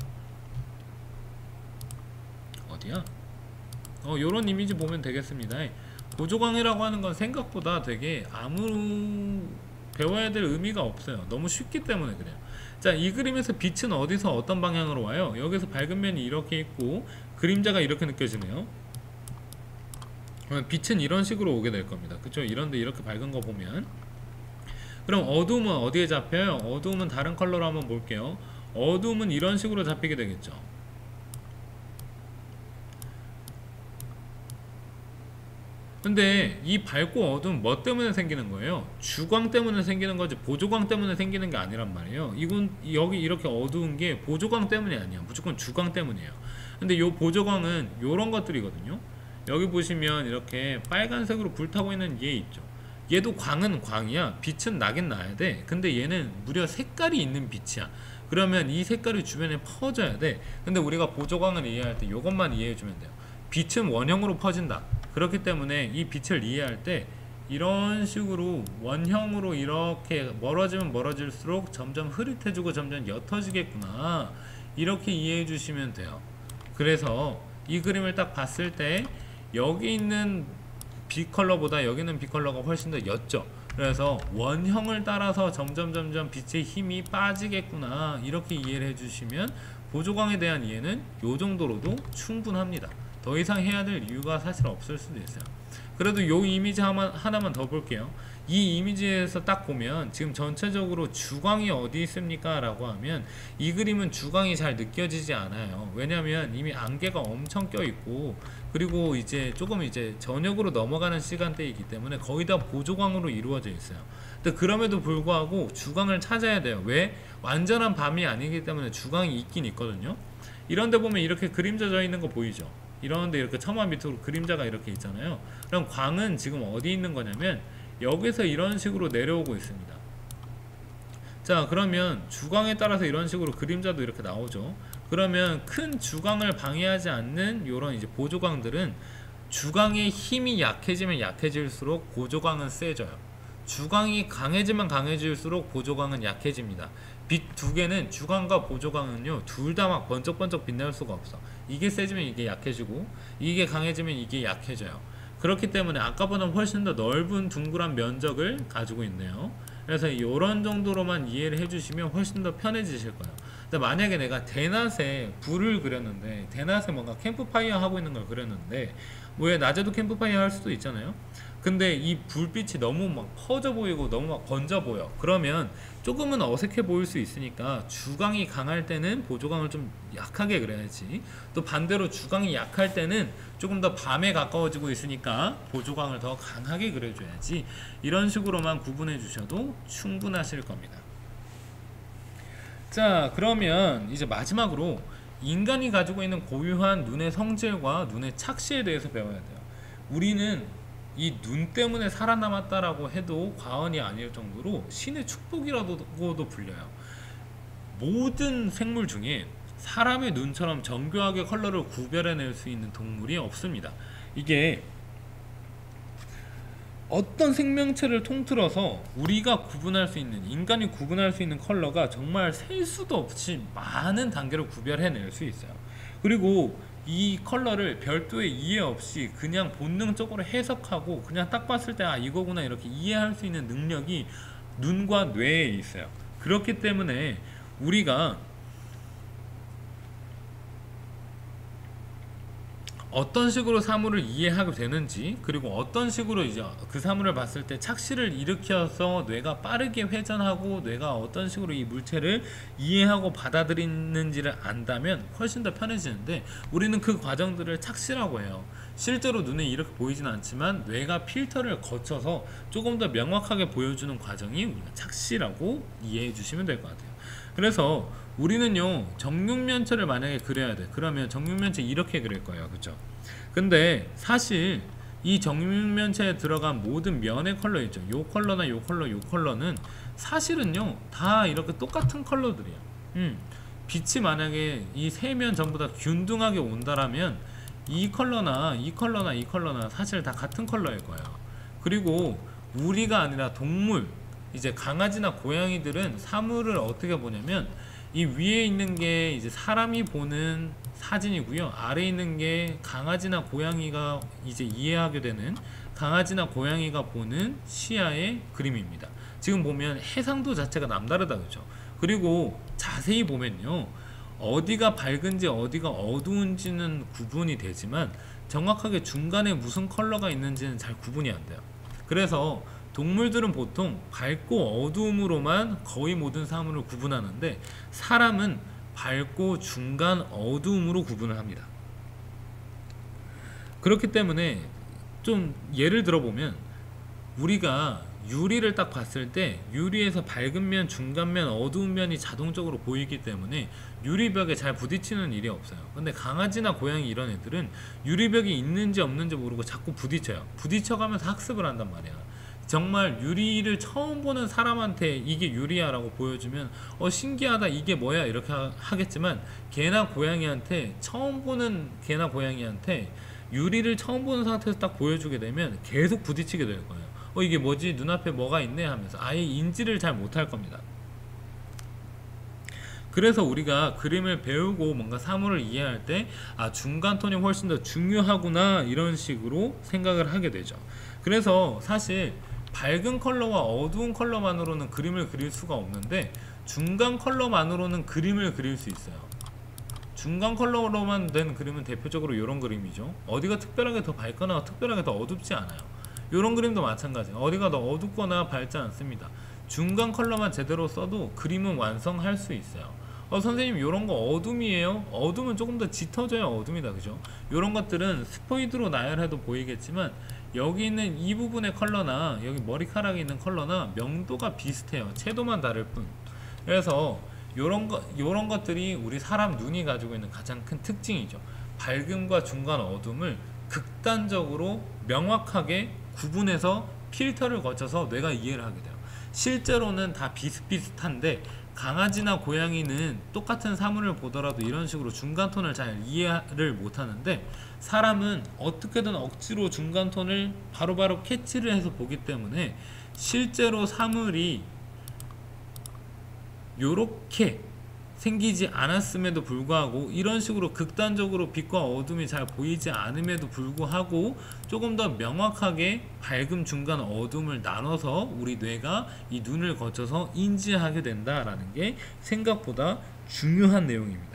어디야? 요런 이미지 보면 되겠습니다. 보조광이라고 하는 건 생각보다 되게 아무 배워야 될 의미가 없어요. 너무 쉽기 때문에 그래요. 자, 이 그림에서 빛은 어디서 어떤 방향으로 와요? 여기서 밝은 면이 이렇게 있고 그림자가 이렇게 느껴지네요. 그러면 빛은 이런 식으로 오게 될 겁니다. 그쵸? 이런데 이렇게 밝은 거 보면 그럼 어두움은 어디에 잡혀요? 어두움은 다른 컬러로 한번 볼게요. 어두움은 이런 식으로 잡히게 되겠죠. 근데 이 밝고 어두움 뭐 때문에 생기는 거예요? 주광 때문에 생기는 거지 보조광 때문에 생기는 게 아니란 말이에요. 이건 여기 이렇게 어두운 게 보조광 때문이 아니야. 무조건 주광 때문이에요. 근데 요 보조광은 요런 것들이거든요. 여기 보시면 이렇게 빨간색으로 불타고 있는 얘 있죠. 얘도 광은 광이야. 빛은 나긴 나야 돼. 근데 얘는 무려 색깔이 있는 빛이야. 그러면 이 색깔이 주변에 퍼져야 돼. 근데 우리가 보조광을 이해할 때 요것만 이해해 주면 돼요. 빛은 원형으로 퍼진다. 그렇기 때문에 이 빛을 이해할 때 이런 식으로 원형으로 이렇게 멀어지면 멀어질수록 점점 흐릿해지고 점점 옅어지겠구나, 이렇게 이해해 주시면 돼요. 그래서 이 그림을 딱 봤을 때 여기 있는 빛 컬러보다 여기 있는 빛 컬러가 훨씬 더 옅죠. 그래서 원형을 따라서 점점 빛의 힘이 빠지겠구나, 이렇게 이해를 해주시면 보조광에 대한 이해는 이 정도로도 충분합니다. 더 이상 해야 될 이유가 사실 없을 수도 있어요. 그래도 이 이미지 하나만 더 볼게요. 이 이미지에서 딱 보면 지금 전체적으로 주광이 어디 있습니까? 라고 하면 이 그림은 주광이 잘 느껴지지 않아요. 왜냐면 이미 안개가 엄청 껴있고 그리고 이제 조금 이제 저녁으로 넘어가는 시간대이기 때문에 거의 다 보조광으로 이루어져 있어요. 근데 그럼에도 불구하고 주광을 찾아야 돼요. 왜? 완전한 밤이 아니기 때문에 주광이 있긴 있거든요. 이런데 보면 이렇게 그림자 져 있는 거 보이죠? 이런데 이렇게 처마 밑으로 그림자가 이렇게 있잖아요. 그럼 광은 지금 어디 있는 거냐면 여기서 이런 식으로 내려오고 있습니다. 자, 그러면 주광에 따라서 이런 식으로 그림자도 이렇게 나오죠. 그러면 큰 주광을 방해하지 않는 이런 이제 보조광들은 주광의 힘이 약해지면 약해질수록 보조광은 세져요. 주광이 강해지면 강해질수록 보조광은 약해집니다. 빛 두 개는 주광과 보조광은요 둘 다 막 번쩍번쩍 빛날 수가 없어. 이게 세지면 이게 약해지고 이게 강해지면 이게 약해져요. 그렇기 때문에 아까보다 훨씬 더 넓은 둥그란 면적을 가지고 있네요. 그래서 이런 정도로만 이해를 해주시면 훨씬 더 편해지실 거예요. 근데 만약에 내가 대낮에 불을 그렸는데, 대낮에 뭔가 캠프파이어 하고 있는 걸 그렸는데, 왜 낮에도 캠프파이어 할 수도 있잖아요. 근데 이 불빛이 너무 막 퍼져 보이고 너무 막 번져 보여. 그러면 조금은 어색해 보일 수 있으니까 주광이 강할 때는 보조광을 좀 약하게 그려야지, 또 반대로 주광이 약할 때는 조금 더 밤에 가까워지고 있으니까 보조광을 더 강하게 그려줘야지. 이런 식으로만 구분해 주셔도 충분하실 겁니다. 자, 그러면 이제 마지막으로 인간이 가지고 있는 고유한 눈의 성질과 눈의 착시에 대해서 배워야 돼요. 우리는 이 눈 때문에 살아남았다라고 해도 과언이 아닐 정도로 신의 축복이라고도 불려요. 모든 생물 중에 사람의 눈처럼 정교하게 컬러를 구별해낼 수 있는 동물이 없습니다. 이게 어떤 생명체를 통틀어서 우리가 구분할 수 있는, 인간이 구분할 수 있는 컬러가 정말 셀 수도 없이 많은 단계로 구별해낼 수 있어요. 그리고 이 컬러를 별도의 이해 없이 그냥 본능적으로 해석하고 그냥 딱 봤을 때 아 이거구나 이렇게 이해할 수 있는 능력이 눈과 뇌에 있어요. 그렇기 때문에 우리가 어떤 식으로 사물을 이해하게 되는지, 그리고 어떤 식으로 이제 그 사물을 봤을 때 착시를 일으켜서 뇌가 빠르게 회전하고 뇌가 어떤 식으로 이 물체를 이해하고 받아들이는지를 안다면 훨씬 더 편해지는데, 우리는 그 과정들을 착시라고 해요. 실제로 눈에 이렇게 보이진 않지만 뇌가 필터를 거쳐서 조금 더 명확하게 보여주는 과정이 우리가 착시라고 이해해 주시면 될 것 같아요. 그래서 우리는요 정육면체를 만약에 그려야 돼. 그러면 정육면체 이렇게 그릴 거예요, 그쵸? 근데 사실 이 정육면체에 들어간 모든 면의 컬러 있죠, 요 컬러나 요 컬러 요 컬러는 사실은요 다 이렇게 똑같은 컬러들이에요. 빛이 만약에 이 세 면 전부 다 균등하게 온다라면 이 컬러나 이 컬러나 이 컬러나 사실 다 같은 컬러일 거예요. 그리고 우리가 아니라 동물, 이제 강아지나 고양이들은 사물을 어떻게 보냐면 이 위에 있는 게 이제 사람이 보는 사진이고요, 아래에 있는 게 강아지나 고양이가 이제 이해하게 되는 강아지나 고양이가 보는 시야의 그림입니다. 지금 보면 해상도 자체가 남다르다, 그죠? 그리고 자세히 보면요 어디가 밝은지 어디가 어두운지는 구분이 되지만 정확하게 중간에 무슨 컬러가 있는지는 잘 구분이 안 돼요. 그래서 동물들은 보통 밝고 어두움으로만 거의 모든 사물을 구분하는데, 사람은 밝고 중간 어두움으로 구분을 합니다. 그렇기 때문에 좀 예를 들어보면 우리가 유리를 딱 봤을 때 유리에서 밝은 면, 중간 면, 어두운 면이 자동적으로 보이기 때문에 유리벽에 잘 부딪히는 일이 없어요. 근데 강아지나 고양이 이런 애들은 유리벽이 있는지 없는지 모르고 자꾸 부딪혀요. 부딪혀가면서 학습을 한단 말이야. 정말 유리를 처음 보는 사람한테 이게 유리야 라고 보여주면 신기하다, 이게 뭐야 이렇게 하겠지만, 개나 고양이한테 처음 보는 개나 고양이한테 유리를 처음 보는 상태에서 딱 보여주게 되면 계속 부딪히게 될 거예요. 이게 뭐지, 눈앞에 뭐가 있네 하면서 아예 인지를 잘 못할 겁니다. 그래서 우리가 그림을 배우고 뭔가 사물을 이해할 때 아 중간톤이 훨씬 더 중요하구나 이런 식으로 생각을 하게 되죠. 그래서 사실 밝은 컬러와 어두운 컬러만으로는 그림을 그릴 수가 없는데 중간 컬러만으로는 그림을 그릴 수 있어요. 중간 컬러로만 된 그림은 대표적으로 이런 그림이죠. 어디가 특별하게 더 밝거나 특별하게 더 어둡지 않아요. 이런 그림도 마찬가지예요. 어디가 더 어둡거나 밝지 않습니다. 중간 컬러만 제대로 써도 그림은 완성할 수 있어요. 선생님 이런 거 어둠이에요? 어둠은 조금 더 짙어져야 어둠이다, 그죠? 이런 것들은 스포이드로 나열해도 보이겠지만 여기 있는 이 부분의 컬러나 여기 머리카락에 있는 컬러나 명도가 비슷해요. 채도만 다를 뿐. 그래서 요런 것들이 우리 사람 눈이 가지고 있는 가장 큰 특징이죠. 밝음과 중간 어둠을 극단적으로 명확하게 구분해서 필터를 거쳐서 뇌가 이해를 하게 돼요. 실제로는 다 비슷비슷한데 강아지나 고양이는 똑같은 사물을 보더라도 이런 식으로 중간톤을 잘 이해를 못하는데, 사람은 어떻게든 억지로 중간톤을 바로바로 캐치를 해서 보기 때문에 실제로 사물이 요렇게 생기지 않았음에도 불구하고 이런 식으로 극단적으로 빛과 어둠이 잘 보이지 않음에도 불구하고 조금 더 명확하게 밝음, 중간, 어둠을 나눠서 우리 뇌가 이 눈을 거쳐서 인지하게 된다라는 게 생각보다 중요한 내용입니다.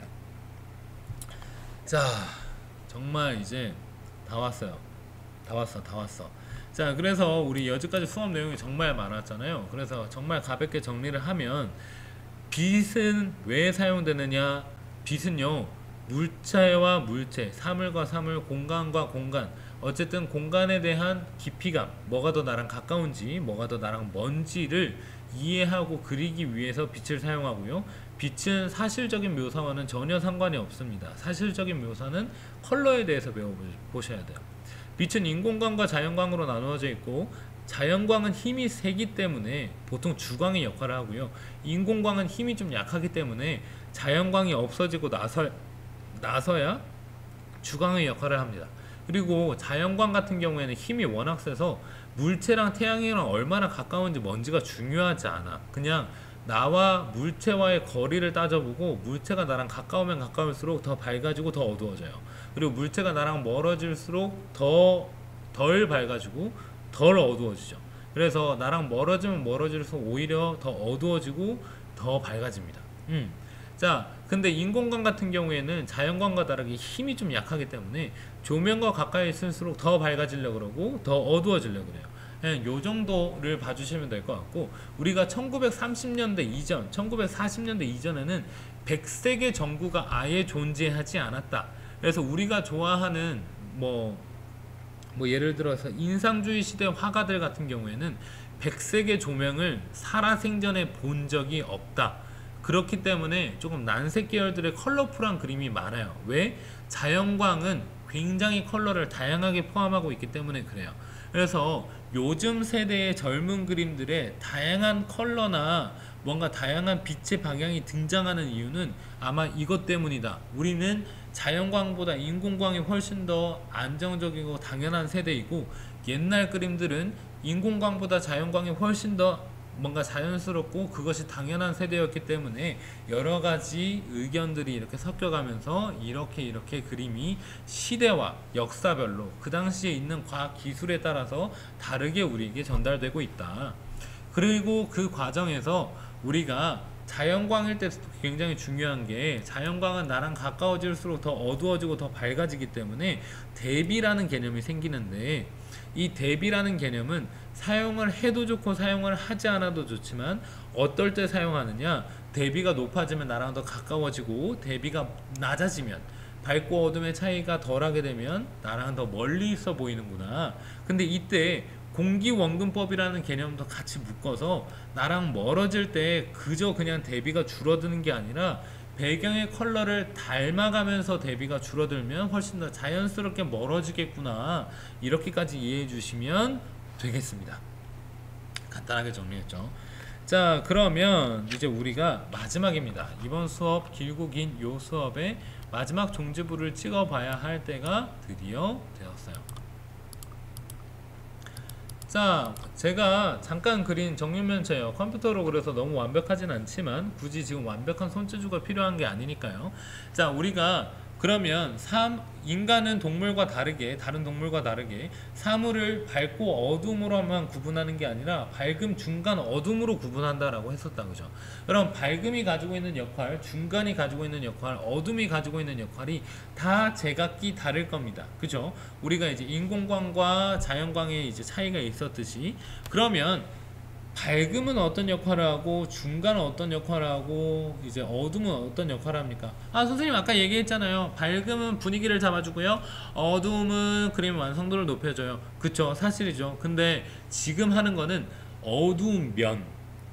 자, 정말 이제 다 왔어요. 다 왔어. 자, 그래서 우리 여지까지 수업 내용이 정말 많았잖아요. 그래서 정말 가볍게 정리를 하면, 빛은 왜 사용되느냐? 빛은요, 물체와 물체, 사물과 사물, 공간과 공간, 어쨌든 공간에 대한 깊이감, 뭐가 더 나랑 가까운지, 뭐가 더 나랑 먼지를 이해하고 그리기 위해서 빛을 사용하고요. 빛은 사실적인 묘사와는 전혀 상관이 없습니다. 사실적인 묘사는 컬러에 대해서 배워보셔야 돼요. 빛은 인공광과 자연광으로 나누어져 있고, 자연광은 힘이 세기 때문에 보통 주광의 역할을 하고요. 인공광은 힘이 좀 약하기 때문에 자연광이 없어지고 나서야 주광의 역할을 합니다. 그리고 자연광 같은 경우에는 힘이 워낙 세서 물체랑 태양이랑 얼마나 가까운지 먼지가 중요하지 않아. 그냥 나와 물체와의 거리를 따져보고, 물체가 나랑 가까우면 가까울수록 더 밝아지고 더 어두워져요. 그리고 물체가 나랑 멀어질수록 덜 밝아지고 덜 어두워지죠. 그래서 나랑 멀어지면 멀어질수록 오히려 더 어두워지고 더 밝아집니다. 자, 근데 인공광 같은 경우에는 자연광과 다르게 힘이 좀 약하기 때문에 조명과 가까이 있을수록 더 밝아지려고 그러고 더 어두워지려고 그래요. 그냥 요 정도를 봐주시면 될 것 같고, 우리가 1930년대 이전, 1940년대 이전에는 백색의 전구가 아예 존재하지 않았다. 그래서 우리가 좋아하는 예를 들어서 인상주의 시대 화가들 같은 경우에는 백색의 조명을 살아생전에 본 적이 없다. 그렇기 때문에 조금 난색 계열들의 컬러풀한 그림이 많아요. 왜? 자연광은 굉장히 컬러를 다양하게 포함하고 있기 때문에 그래요. 그래서 요즘 세대의 젊은 그림들의 다양한 컬러나 뭔가 다양한 빛의 방향이 등장하는 이유는 아마 이것 때문이다. 우리는 자연광보다 인공광이 훨씬 더 안정적이고 당연한 세대이고, 옛날 그림들은 인공광보다 자연광이 훨씬 더 뭔가 자연스럽고 그것이 당연한 세대였기 때문에 여러 가지 의견들이 이렇게 섞여가면서 이렇게 그림이 시대와 역사별로 그 당시에 있는 과학 기술에 따라서 다르게 우리에게 전달되고 있다. 그리고 그 과정에서 우리가 자연광일 때 굉장히 중요한 게, 자연광은 나랑 가까워질수록 더 어두워지고 더 밝아지기 때문에 대비라는 개념이 생기는데, 이 대비라는 개념은 사용을 해도 좋고 사용을 하지 않아도 좋지만 어떨 때 사용하느냐, 대비가 높아지면 나랑 더 가까워지고 대비가 낮아지면, 밝고 어둠의 차이가 덜하게 되면 나랑 더 멀리 있어 보이는구나. 근데 이때 공기원근법이라는 개념도 같이 묶어서 나랑 멀어질 때 그저 그냥 대비가 줄어드는 게 아니라 배경의 컬러를 닮아가면서 대비가 줄어들면 훨씬 더 자연스럽게 멀어지겠구나, 이렇게까지 이해해 주시면 되겠습니다. 간단하게 정리했죠. 자, 그러면 이제 우리가 마지막입니다. 이번 수업, 길고 긴 요 수업의 마지막 종지부를 찍어 봐야 할 때가 드디어 되었어요. 자, 제가 잠깐 그린 정육면체예요. 컴퓨터로 그려서 너무 완벽하진 않지만 굳이 지금 완벽한 손재주가 필요한 게 아니니까요. 자, 우리가 그러면 인간은 동물과 다르게, 다른 동물과 다르게 사물을 밝고 어둠으로만 구분하는 게 아니라 밝음, 중간, 어둠으로 구분한다라고 했었다, 그죠? 그럼 밝음이 가지고 있는 역할, 중간이 가지고 있는 역할, 어둠이 가지고 있는 역할이 다 제각기 다를 겁니다, 그죠? 우리가 이제 인공광과 자연광의 이제 차이가 있었듯이, 그러면 밝음은 어떤 역할을 하고, 중간은 어떤 역할을 하고, 이제 어둠은 어떤 역할을 합니까? 아, 선생님 아까 얘기했잖아요. 밝음은 분위기를 잡아주고요, 어둠은 그림 완성도를 높여줘요. 그쵸, 사실이죠. 근데 지금 하는 거는 어두운 면,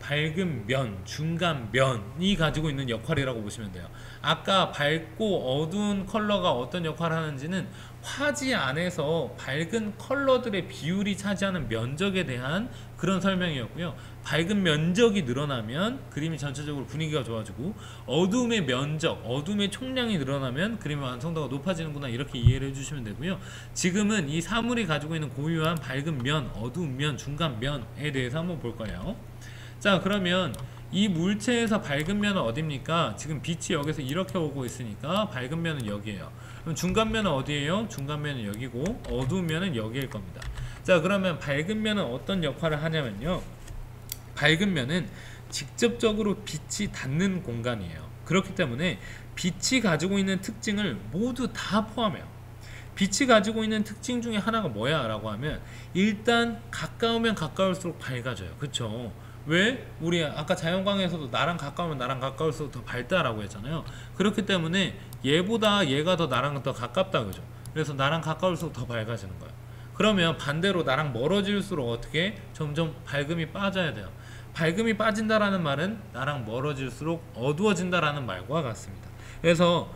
밝은 면, 중간 면이 가지고 있는 역할이라고 보시면 돼요. 아까 밝고 어두운 컬러가 어떤 역할을 하는지는 화지 안에서 밝은 컬러들의 비율이 차지하는 면적에 대한 그런 설명이었고요. 밝은 면적이 늘어나면 그림이 전체적으로 분위기가 좋아지고, 어두움의 면적, 어두움의 총량이 늘어나면 그림의 완성도가 높아지는구나, 이렇게 이해를 해주시면 되고요. 지금은 이 사물이 가지고 있는 고유한 밝은 면, 어두운 면, 중간 면에 대해서 한번 볼 거예요. 자, 그러면 이 물체에서 밝은 면은 어디입니까? 지금 빛이 여기서 이렇게 오고 있으니까 밝은 면은 여기에요. 그럼 중간 면은 어디에요? 중간 면은 여기고, 어두운 면은 여기일 겁니다. 자, 그러면 밝은 면은 어떤 역할을 하냐면요, 밝은 면은 직접적으로 빛이 닿는 공간이에요. 그렇기 때문에 빛이 가지고 있는 특징을 모두 다 포함해요. 빛이 가지고 있는 특징 중에 하나가 뭐야 라고 하면, 일단 가까우면 가까울수록 밝아져요. 그쵸? 왜? 우리 아까 자연광에서도 나랑 가까우면 나랑 가까울수록 더 밝다라고 했잖아요. 그렇기 때문에 얘보다 얘가 더 나랑 더 가깝다, 그죠? 그래서 나랑 가까울수록 더 밝아지는 거예요. 그러면 반대로 나랑 멀어질수록 어떻게? 점점 밝음이 빠져야 돼요. 밝음이 빠진다라는 말은 나랑 멀어질수록 어두워진다라는 말과 같습니다. 그래서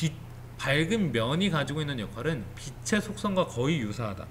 밝은 면이 가지고 있는 역할은 빛의 속성과 거의 유사하다.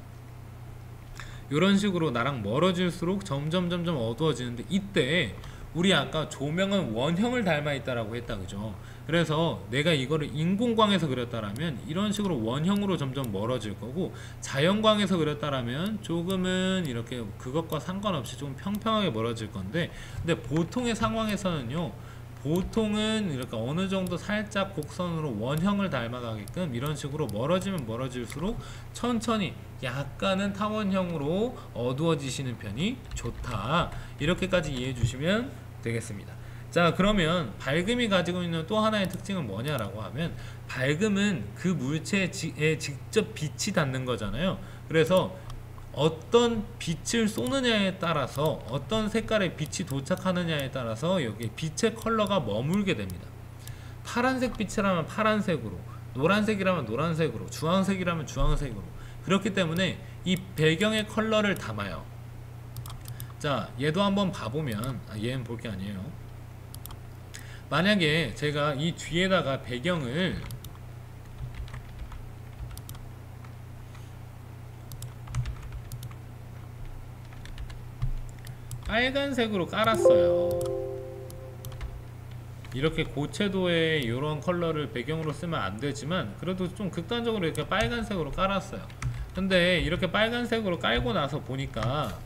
이런 식으로 나랑 멀어질수록 점점 어두워지는데, 이때 우리 아까 조명은 원형을 닮아 있다라고 했다, 그죠? 그래서 내가 이거를 인공광에서 그렸다라면 이런 식으로 원형으로 점점 멀어질 거고, 자연광에서 그렸다라면 조금은 이렇게 그것과 상관없이 좀 평평하게 멀어질 건데, 근데 보통의 상황에서는요, 보통은 이렇게 어느 정도 살짝 곡선으로 원형을 닮아가게끔 이런 식으로 멀어지면 멀어질수록 천천히 약간은 타원형으로 어두워지시는 편이 좋다, 이렇게까지 이해해 주시면 되겠습니다. 자, 그러면 밝음이 가지고 있는 또 하나의 특징은 뭐냐라고 하면, 밝음은 그 물체에 직접 빛이 닿는 거잖아요. 그래서 어떤 빛을 쏘느냐에 따라서, 어떤 색깔의 빛이 도착하느냐에 따라서 여기 빛의 컬러가 머물게 됩니다. 파란색 빛이라면 파란색으로, 노란색이라면 노란색으로, 주황색이라면 주황색으로, 그렇기 때문에 이 배경의 컬러를 담아요. 자, 얘도 한번 봐보면, 얘는 볼 게 아니에요. 만약에 제가 이 뒤에다가 배경을 빨간색으로 깔았어요. 이렇게 고채도의 이런 컬러를 배경으로 쓰면 안 되지만, 그래도 좀 극단적으로 이렇게 빨간색으로 깔았어요. 근데 이렇게 빨간색으로 깔고 나서 보니까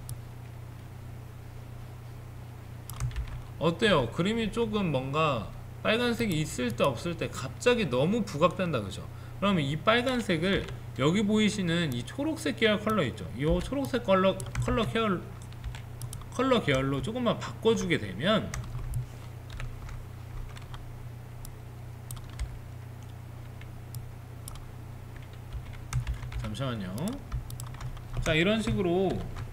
어때요? 그림이 조금 뭔가 빨간색이 있을 때 없을 때 갑자기 너무 부각된다, 그죠? 그러면 이 빨간색을 여기 보이시는 이 초록색 계열 컬러 있죠? 이 초록색 컬러 계열로 조금만 바꿔주게 되면, 잠시만요. 자, 이런 식으로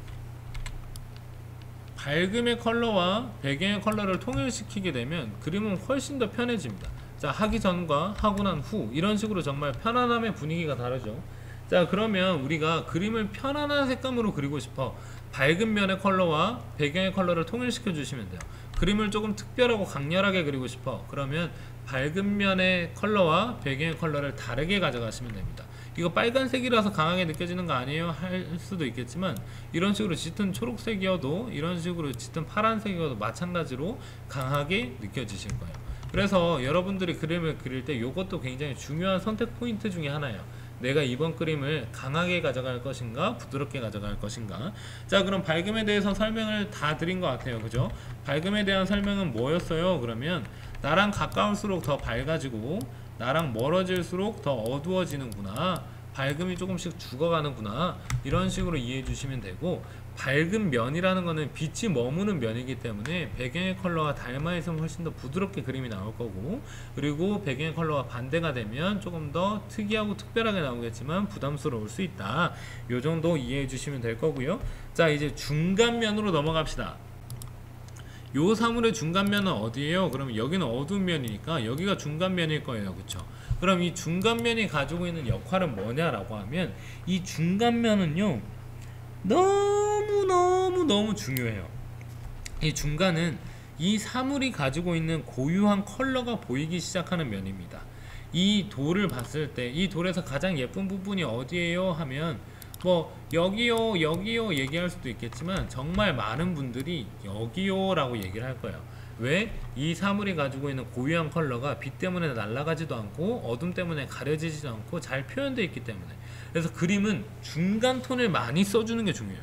밝음의 컬러와 배경의 컬러를 통일시키게 되면 그림은 훨씬 더 편해집니다. 자, 하기 전과 하고 난 후, 이런 식으로 정말 편안함의 분위기가 다르죠. 자, 그러면 우리가 그림을 편안한 색감으로 그리고 싶어. 밝은 면의 컬러와 배경의 컬러를 통일시켜 주시면 돼요. 그림을 조금 특별하고 강렬하게 그리고 싶어. 그러면 밝은 면의 컬러와 배경의 컬러를 다르게 가져가시면 됩니다. 이거 빨간색이라서 강하게 느껴지는 거 아니에요? 할 수도 있겠지만, 이런 식으로 짙은 초록색이어도, 이런 식으로 짙은 파란색이어도 마찬가지로 강하게 느껴지실 거예요. 그래서 여러분들이 그림을 그릴 때 이것도 굉장히 중요한 선택 포인트 중에 하나예요. 내가 이번 그림을 강하게 가져갈 것인가, 부드럽게 가져갈 것인가. 자, 그럼 밝음에 대해서 설명을 다 드린 것 같아요, 그죠? 밝음에 대한 설명은 뭐였어요? 그러면 나랑 가까울수록 더 밝아지고 나랑 멀어질수록 더 어두워지는구나, 밝음이 조금씩 죽어가는구나, 이런 식으로 이해해 주시면 되고, 밝은 면이라는 거는 빛이 머무는 면이기 때문에 배경의 컬러가 닮아 있으면 훨씬 더 부드럽게 그림이 나올 거고, 그리고 배경의 컬러가 반대가 되면 조금 더 특이하고 특별하게 나오겠지만 부담스러울 수 있다. 요 정도 이해해 주시면 될 거고요. 자, 이제 중간면으로 넘어갑시다. 요 사물의 중간면은 어디예요? 그러면 여기는 어두운 면이니까 여기가 중간면일 거예요, 그쵸? 그럼 이 중간면이 가지고 있는 역할은 뭐냐라고 하면, 이 중간면은요 너무 중요해요. 이 중간은 이 사물이 가지고 있는 고유한 컬러가 보이기 시작하는 면입니다. 이 돌을 봤을 때 이 돌에서 가장 예쁜 부분이 어디예요 하면 뭐 여기요 여기요 얘기할 수도 있겠지만 정말 많은 분들이 여기요 라고 얘기를 할 거예요. 왜? 이 사물이 가지고 있는 고유한 컬러가 빛 때문에 날아가지도 않고 어둠 때문에 가려지지도 않고 잘 표현되어 있기 때문에. 그래서 그림은 중간 톤을 많이 써주는 게 중요해요.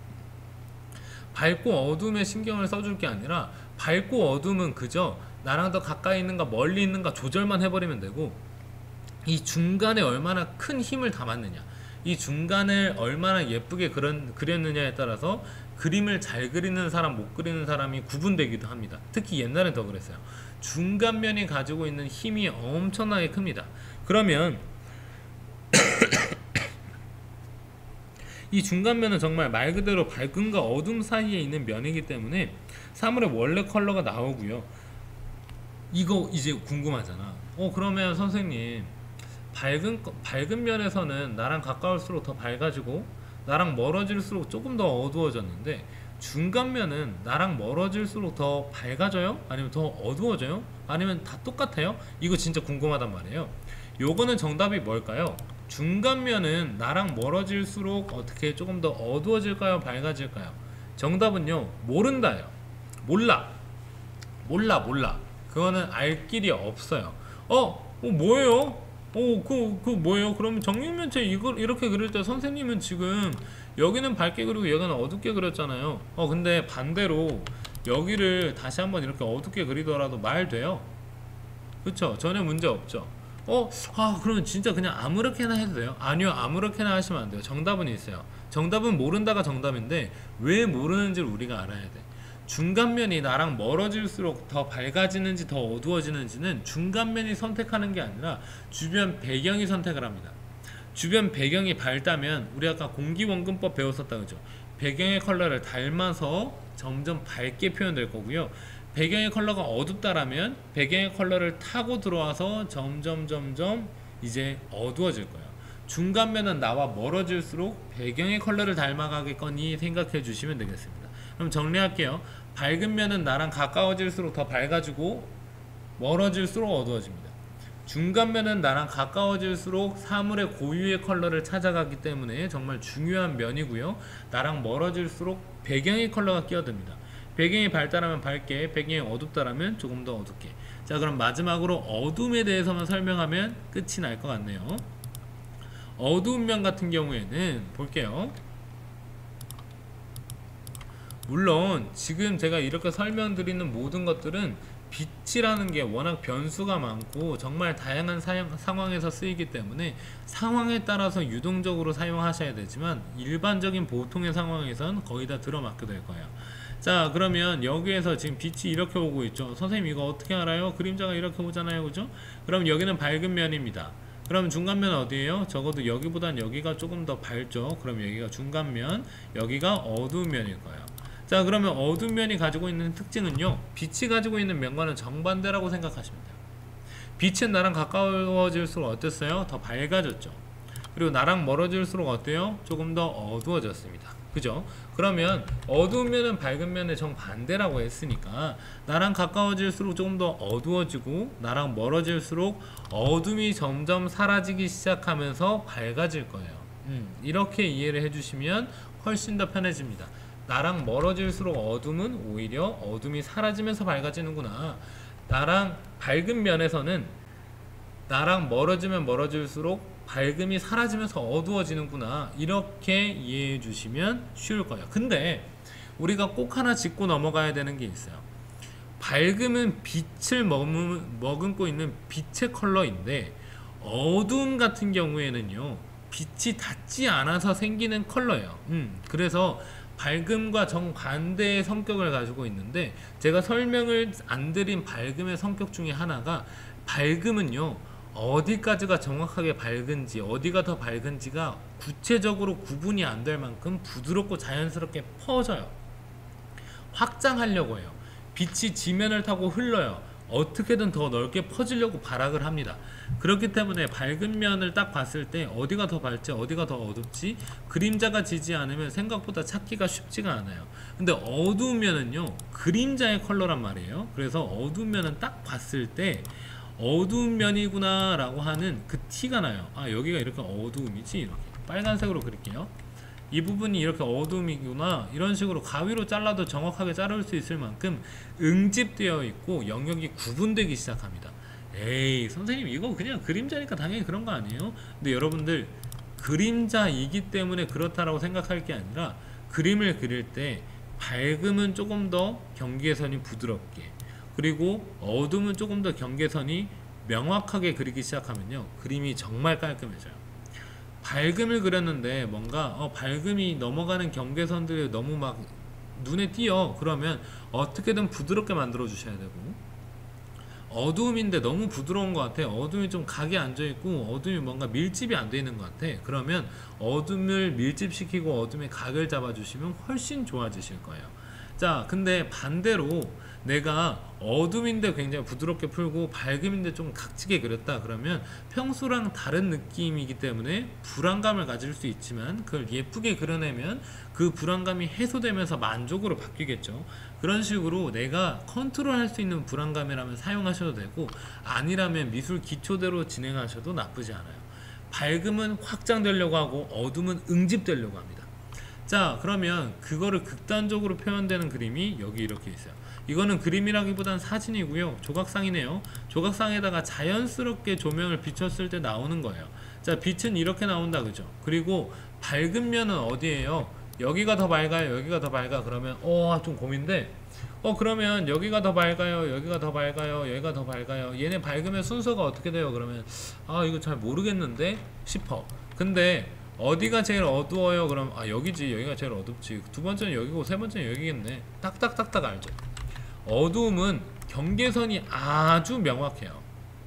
밝고 어둠에 신경을 써줄 게 아니라 밝고 어둠은 그저 나랑 더 가까이 있는가 멀리 있는가 조절만 해버리면 되고, 이 중간에 얼마나 큰 힘을 담았느냐, 이 중간을 얼마나 예쁘게 그렸느냐에 따라서 그림을 잘 그리는 사람 못 그리는 사람이 구분되기도 합니다. 특히 옛날엔 더 그랬어요. 중간면이 가지고 있는 힘이 엄청나게 큽니다. 그러면 이 중간면은 정말 말 그대로 밝음과 어둠 사이에 있는 면이기 때문에 사물의 원래 컬러가 나오고요. 이거 이제 궁금하잖아. 그러면 선생님, 밝은 면에서는 나랑 가까울수록 더 밝아지고 나랑 멀어질수록 조금 더 어두워졌는데, 중간면은 나랑 멀어질수록 더 밝아져요? 아니면 더 어두워져요? 아니면 다 똑같아요? 이거 진짜 궁금하단 말이에요. 요거는 정답이 뭘까요? 중간면은 나랑 멀어질수록 어떻게 조금 더 어두워질까요? 밝아질까요? 정답은요, 모른다요. 몰라. 그거는 알 길이 없어요. 뭐예요? 뭐예요? 그러면 정육면체 이걸 이렇게 그릴 때 선생님은 지금 여기는 밝게 그리고 여기는 어둡게 그렸잖아요. 근데 반대로 여기를 다시 한번 이렇게 어둡게 그리더라도 말 돼요. 그쵸? 전혀 문제 없죠. 그러면 진짜 그냥 아무렇게나 해도 돼요? 아니요, 아무렇게나 하시면 안 돼요. 정답은 있어요. 정답은 모른다가 정답인데 왜 모르는지를 우리가 알아야 돼. 중간면이 나랑 멀어질수록 더 밝아지는지 더 어두워지는지는 중간면이 선택하는 게 아니라 주변 배경이 선택을 합니다. 주변 배경이 밝다면, 우리 아까 공기원근법 배웠었다 그죠? 배경의 컬러를 닮아서 점점 밝게 표현될 거고요. 배경의 컬러가 어둡다라면 배경의 컬러를 타고 들어와서 점점 이제 어두워질 거예요. 중간면은 나와 멀어질수록 배경의 컬러를 닮아가겠거니 생각해 주시면 되겠습니다. 그럼 정리할게요. 밝은 면은 나랑 가까워질수록 더 밝아지고 멀어질수록 어두워집니다. 중간면은 나랑 가까워질수록 사물의 고유의 컬러를 찾아가기 때문에 정말 중요한 면이고요. 나랑 멀어질수록 배경의 컬러가 끼어듭니다. 배경이 밝다라면 밝게, 배경이 어둡다라면 조금 더 어둡게. 자, 그럼 마지막으로 어둠에 대해서만 설명하면 끝이 날 것 같네요. 어두운 면 같은 경우에는 볼게요. 물론 지금 제가 이렇게 설명드리는 모든 것들은 빛이라는 게 워낙 변수가 많고 정말 다양한 상황에서 쓰이기 때문에 상황에 따라서 유동적으로 사용하셔야 되지만, 일반적인 보통의 상황에선 거의 다 들어맞게 될 거예요. 자, 그러면 여기에서 지금 빛이 이렇게 오고 있죠. 선생님 이거 어떻게 알아요? 그림자가 이렇게 오잖아요, 그죠? 그럼 여기는 밝은 면입니다. 그럼 중간면 어디예요? 적어도 여기보단 여기가 조금 더 밝죠. 그럼 여기가 중간면, 여기가 어두운 면일 거예요. 자, 그러면 어두운 면이 가지고 있는 특징은요, 빛이 가지고 있는 면과는 정반대라고 생각하시면 돼요. 빛은 나랑 가까워질수록 어땠어요? 더 밝아졌죠. 그리고 나랑 멀어질수록 어때요? 조금 더 어두워졌습니다. 그죠? 그러면 어두운 면은 밝은 면의 정반대라고 했으니까 나랑 가까워질수록 조금 더 어두워지고 나랑 멀어질수록 어둠이 점점 사라지기 시작하면서 밝아질 거예요. 이렇게 이해를 해주시면 훨씬 더 편해집니다. 나랑 멀어질수록 어둠은 오히려 어둠이 사라지면서 밝아지는구나. 나랑 밝은 면에서는 나랑 멀어지면 멀어질수록 밝음이 사라지면서 어두워지는구나. 이렇게 이해해 주시면 쉬울 거예요. 근데 우리가 꼭 하나 짚고 넘어가야 되는 게 있어요. 밝음은 빛을 머금고 있는 빛의 컬러인데, 어두움 같은 경우에는요, 빛이 닿지 않아서 생기는 컬러예요. 그래서 밝음과 정반대의 성격을 가지고 있는데, 제가 설명을 안 드린 밝음의 성격 중에 하나가, 밝음은요 어디까지가 정확하게 밝은지, 어디가 더 밝은지가 구체적으로 구분이 안 될 만큼 부드럽고 자연스럽게 퍼져요. 확장하려고 해요. 빛이 지면을 타고 흘러요. 어떻게든 더 넓게 퍼지려고 발악을 합니다. 그렇기 때문에 밝은 면을 딱 봤을 때 어디가 더 밝지 어디가 더 어둡지 그림자가 지지 않으면 생각보다 찾기가 쉽지가 않아요. 근데 어두운 면은요 그림자의 컬러란 말이에요. 그래서 어두운 면은 딱 봤을 때 어두운 면이구나 라고 하는 그 티가 나요. 아 여기가 이렇게 어두움이지. 이렇게 빨간색으로 그릴게요. 이 부분이 이렇게 어둠이구나 이런 식으로 가위로 잘라도 정확하게 자를 수 있을 만큼 응집되어 있고 영역이 구분되기 시작합니다. 에이 선생님 이거 그냥 그림자니까 당연히 그런 거 아니에요? 근데 여러분들 그림자이기 때문에 그렇다라고 생각할 게 아니라 그림을 그릴 때 밝음은 조금 더 경계선이 부드럽게 그리고 어둠은 조금 더 경계선이 명확하게 그리기 시작하면요 그림이 정말 깔끔해져요. 밝음을 그렸는데 뭔가 밝음이 넘어가는 경계선들이 너무 막 눈에 띄어. 그러면 어떻게든 부드럽게 만들어 주셔야 되고 어두움인데 너무 부드러운 것 같아. 어둠이 좀 각이 앉아 있고 어둠이 뭔가 밀집이 안 돼 있는 것 같아. 그러면 어둠을 밀집시키고 어둠의 각을 잡아 주시면 훨씬 좋아지실 거예요. 자 근데 반대로 내가 어둠인데 굉장히 부드럽게 풀고 밝음인데 좀 각지게 그렸다 그러면 평소랑 다른 느낌이기 때문에 불안감을 가질 수 있지만 그걸 예쁘게 그려내면 그 불안감이 해소되면서 만족으로 바뀌겠죠. 그런 식으로 내가 컨트롤할 수 있는 불안감이라면 사용하셔도 되고 아니라면 미술 기초대로 진행하셔도 나쁘지 않아요. 밝음은 확장되려고 하고 어둠은 응집되려고 합니다. 자 그러면 그거를 극단적으로 표현되는 그림이 여기 이렇게 있어요. 이거는 그림이라기보단 사진이고요. 조각상이네요. 조각상에다가 자연스럽게 조명을 비췄을 때 나오는 거예요. 자 빛은 이렇게 나온다 그죠. 그리고 밝은 면은 어디에요? 여기가 더 밝아요 여기가 더 밝아 그러면 좀 고민돼. 그러면 여기가 더 밝아요 여기가 더 밝아요 여기가 더 밝아요 얘네 밝으면 순서가 어떻게 돼요? 그러면 이거 잘 모르겠는데 싶어. 근데 어디가 제일 어두워요? 그럼 여기지 여기가 제일 어둡지. 두 번째는 여기고 세 번째는 여기겠네. 딱딱딱딱 알죠. 어두움은 경계선이 아주 명확해요.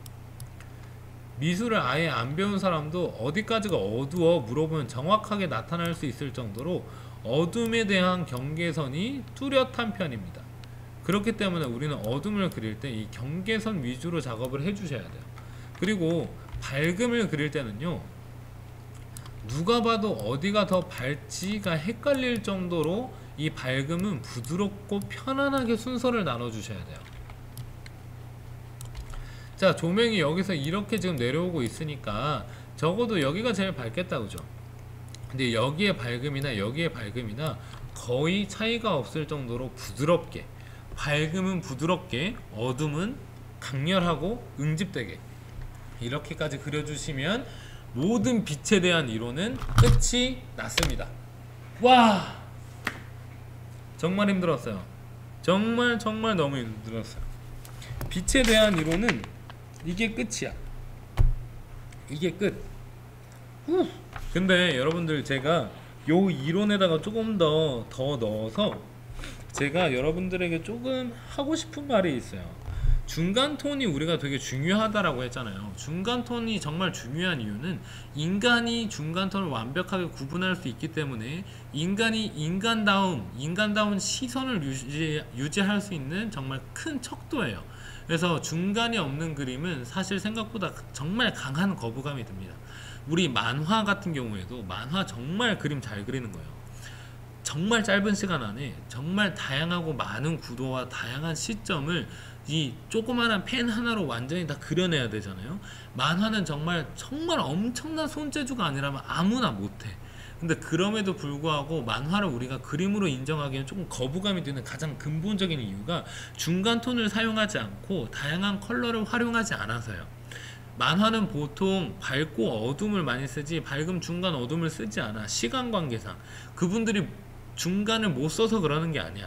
미술을 아예 안 배운 사람도 어디까지가 어두워 물어보면 정확하게 나타날 수 있을 정도로 어둠에 대한 경계선이 뚜렷한 편입니다. 그렇기 때문에 우리는 어둠을 그릴 때 이 경계선 위주로 작업을 해주셔야 돼요. 그리고 밝음을 그릴 때는요 누가 봐도 어디가 더 밝지가 헷갈릴 정도로 이 밝음은 부드럽고 편안하게 순서를 나눠 주셔야 돼요. 자 조명이 여기서 이렇게 지금 내려오고 있으니까 적어도 여기가 제일 밝겠다 그죠. 근데 여기에 밝음이나 여기에 밝음이나 거의 차이가 없을 정도로 부드럽게 밝음은 부드럽게 어둠은 강렬하고 응집되게 이렇게까지 그려주시면 모든 빛에 대한 이론은 끝이 났습니다. 와 정말 힘들었어요. 정말 너무 힘들었어요. 빛에 대한 이론은 이게 끝이야. 이게 끝. 근데 여러분들 제가 요 이론에다가 조금 더 넣어서 제가 여러분들에게 조금 하고 싶은 말이 있어요. 중간 톤이 우리가 되게 중요하다라고 했잖아요. 중간 톤이 정말 중요한 이유는 인간이 중간 톤을 완벽하게 구분할 수 있기 때문에 인간이 인간다운 시선을 유지할 수 있는 정말 큰 척도예요. 그래서 중간이 없는 그림은 사실 생각보다 정말 강한 거부감이 듭니다. 우리 만화 같은 경우에도 만화 정말 그림 잘 그리는 거예요. 정말 짧은 시간 안에 정말 다양하고 많은 구도와 다양한 시점을 이 조그마한 펜 하나로 완전히 다 그려내야 되잖아요. 만화는 정말 엄청난 손재주가 아니라면 아무나 못해. 근데 그럼에도 불구하고 만화를 우리가 그림으로 인정하기에는 조금 거부감이 드는 가장 근본적인 이유가 중간 톤을 사용하지 않고 다양한 컬러를 활용하지 않아서요. 만화는 보통 밝고 어둠을 많이 쓰지 밝음 중간 어둠을 쓰지 않아. 시간 관계상 그분들이 중간을 못 써서 그러는 게 아니야.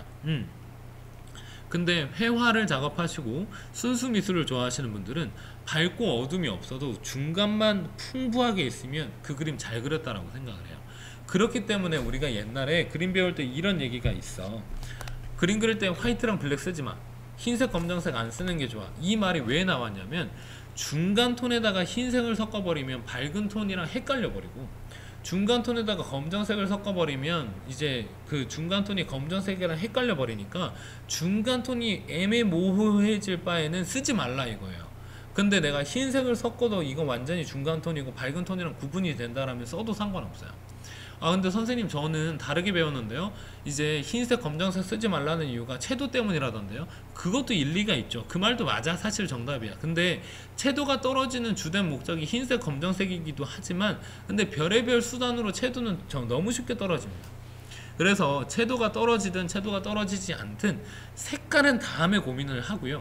근데 회화를 작업하시고 순수 미술을 좋아하시는 분들은 밝고 어둠이 없어도 중간만 풍부하게 있으면 그 그림 잘 그렸다라고 생각을 해요. 그렇기 때문에 우리가 옛날에 그림 배울 때 이런 얘기가 있어. 그림 그릴 때 화이트랑 블랙 쓰지 마. 흰색 검정색 안 쓰는 게 좋아. 이 말이 왜 나왔냐면 중간 톤에다가 흰색을 섞어버리면 밝은 톤이랑 헷갈려 버리고 중간 톤에다가 검정색을 섞어버리면 이제 그 중간 톤이 검정색이랑 헷갈려 버리니까 중간 톤이 애매모호해질 바에는 쓰지 말라 이거예요. 근데 내가 흰색을 섞어도 이거 완전히 중간 톤이고 밝은 톤이랑 구분이 된다라면 써도 상관없어요. 아 근데 선생님 저는 다르게 배웠는데요, 이제 흰색 검정색 쓰지 말라는 이유가 채도 때문이라던데요. 그것도 일리가 있죠. 그 말도 맞아. 사실 정답이야. 근데 채도가 떨어지는 주된 목적이 흰색 검정색이기도 하지만 근데 별의별 수단으로 채도는 너무 쉽게 떨어집니다. 그래서 채도가 떨어지든 채도가 떨어지지 않든 색깔은 다음에 고민을 하고요,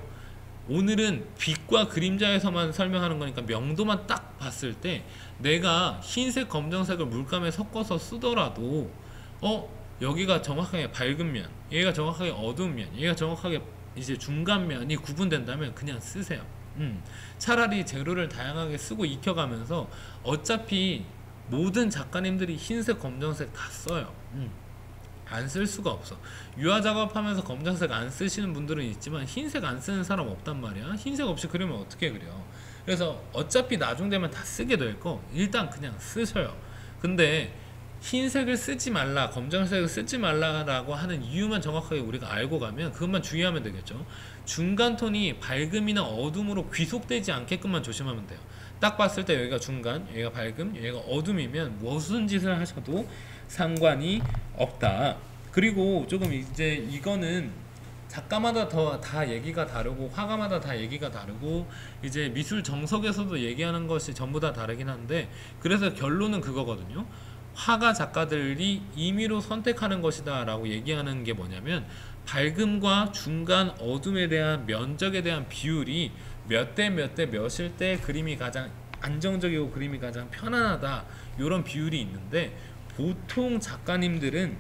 오늘은 빛과 그림자에서만 설명하는 거니까 명도만 딱 봤을 때 내가 흰색 검정색을 물감에 섞어서 쓰더라도 여기가 정확하게 밝은 면, 얘가 정확하게 어두운 면, 얘가 정확하게 이제 중간 면이 구분된다면 그냥 쓰세요. 차라리 재료를 다양하게 쓰고 익혀가면서 어차피 모든 작가님들이 흰색 검정색 다 써요. 안 쓸 수가 없어. 유화 작업하면서 검정색 안 쓰시는 분들은 있지만 흰색 안 쓰는 사람 없단 말이야. 흰색 없이 그리면 어떻게 그려. 그래서 어차피 나중 되면 다 쓰게 될 거 일단 그냥 쓰셔요. 근데 흰색을 쓰지 말라, 검정색을 쓰지 말라라고 하는 이유만 정확하게 우리가 알고 가면 그것만 주의하면 되겠죠. 중간 톤이 밝음이나 어둠으로 귀속되지 않게끔만 조심하면 돼요. 딱 봤을 때 여기가 중간, 여기가 밝음, 여기가 어둠이면 무슨 짓을 하셔도 상관이 없다. 그리고 조금 이제 이거는 작가마다 다 얘기가 다르고 화가마다 다 얘기가 다르고 이제 미술 정석에서도 얘기하는 것이 전부 다 다르긴 한데, 그래서 결론은 그거거든요. 화가 작가들이 임의로 선택하는 것이다 라고 얘기하는 게 뭐냐면, 밝음과 중간 어둠에 대한 면적에 대한 비율이 몇 대 몇 대 몇일 때 그림이 가장 안정적이고 그림이 가장 편안하다, 이런 비율이 있는데 보통 작가님들은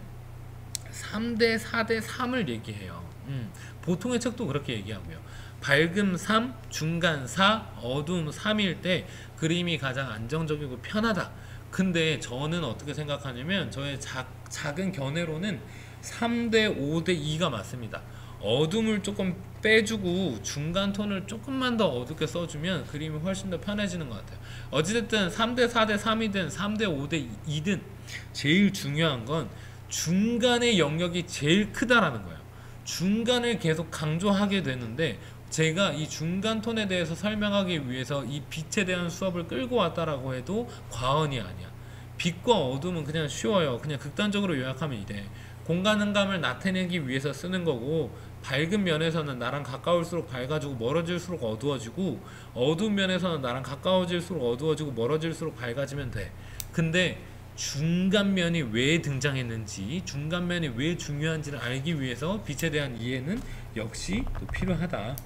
3대 4대 3을 얘기해요. 보통의 책도 그렇게 얘기하고요. 밝음 3, 중간 4, 어둠 3일 때 그림이 가장 안정적이고 편하다. 근데 저는 어떻게 생각하냐면 저의 작은 견해로는 3대 5대 2가 맞습니다. 어둠을 조금 빼주고 중간 톤을 조금만 더 어둡게 써주면 그림이 훨씬 더 편해지는 것 같아요. 어찌됐든 3대 4대 3이든 3대 5대 2든 제일 중요한 건 중간의 영역이 제일 크다라는 거예요. 중간을 계속 강조하게 되는데 제가 이 중간 톤에 대해서 설명하기 위해서 이 빛에 대한 수업을 끌고 왔다라고 해도 과언이 아니야. 빛과 어둠은 그냥 쉬워요. 그냥 극단적으로 요약하면 이래. 공간감을 나타내기 위해서 쓰는 거고, 밝은 면에서는 나랑 가까울수록 밝아지고 멀어질수록 어두워지고, 어두운 면에서는 나랑 가까워질수록 어두워지고 멀어질수록 밝아지면 돼. 근데 중간면이 왜 등장했는지, 중간면이 왜 중요한지를 알기 위해서 빛에 대한 이해는 역시 또 필요하다.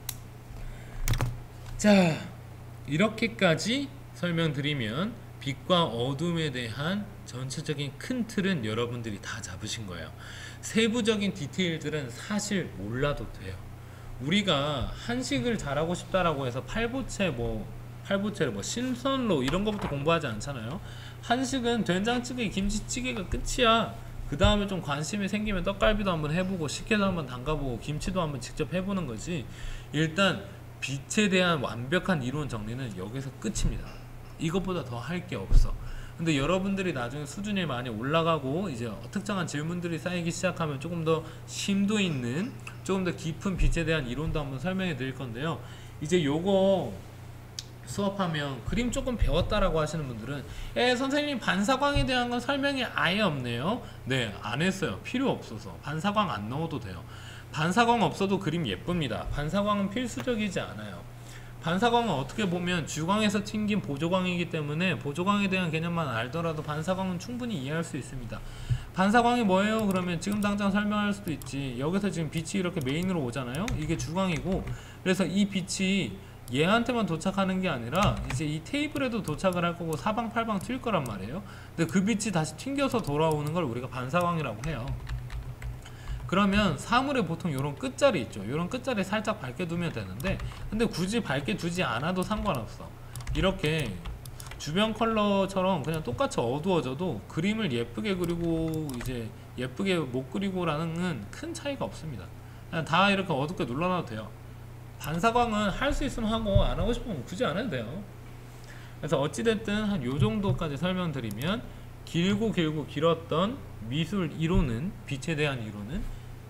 자, 이렇게까지 설명드리면 빛과 어둠에 대한 전체적인 큰 틀은 여러분들이 다 잡으신 거예요. 세부적인 디테일들은 사실 몰라도 돼요. 우리가 한식을 잘하고 싶다라고 해서 팔보채를 신선로 이런 거부터 공부하지 않잖아요. 한식은 된장찌개, 김치찌개가 끝이야. 그 다음에 좀 관심이 생기면 떡갈비도 한번 해보고 식혜도 한번 담가보고 김치도 한번 직접 해보는 거지. 일단 빛에 대한 완벽한 이론 정리는 여기서 끝입니다. 이것보다 더 할 게 없어. 근데 여러분들이 나중에 수준이 많이 올라가고 이제 특정한 질문들이 쌓이기 시작하면 조금 더 심도 있는, 조금 더 깊은 빛에 대한 이론도 한번 설명해 드릴 건데요. 이제 요거 수업하면 그림 조금 배웠다라고 하시는 분들은 선생님 반사광에 대한 건 설명이 아예 없네요. 네, 안 했어요. 필요 없어서. 반사광 안 넣어도 돼요. 반사광 없어도 그림 예쁩니다. 반사광은 필수적이지 않아요. 반사광은 어떻게 보면 주광에서 튕긴 보조광이기 때문에 보조광에 대한 개념만 알더라도 반사광은 충분히 이해할 수 있습니다. 반사광이 뭐예요? 그러면 지금 당장 설명할 수도 있지. 여기서 지금 빛이 이렇게 메인으로 오잖아요. 이게 주광이고, 그래서 이 빛이 얘한테만 도착하는 게 아니라 이제 이 테이블에도 도착을 할 거고 사방팔방 튈 거란 말이에요. 근데 그 빛이 다시 튕겨서 돌아오는 걸 우리가 반사광이라고 해요. 그러면 사물에 보통 이런 끝자리 있죠. 이런 끝자리 살짝 밝게 두면 되는데, 근데 굳이 밝게 두지 않아도 상관없어. 이렇게 주변 컬러처럼 그냥 똑같이 어두워져도 그림을 예쁘게 그리고 이제 예쁘게 못 그리고라는 큰 차이가 없습니다. 그냥 다 이렇게 어둡게 눌러놔도 돼요. 반사광은 할 수 있으면 하고 안 하고 싶으면 굳이 안 해도 돼요. 그래서 어찌됐든 한 요 정도까지 설명드리면 길고 길었던 미술 이론은, 빛에 대한 이론은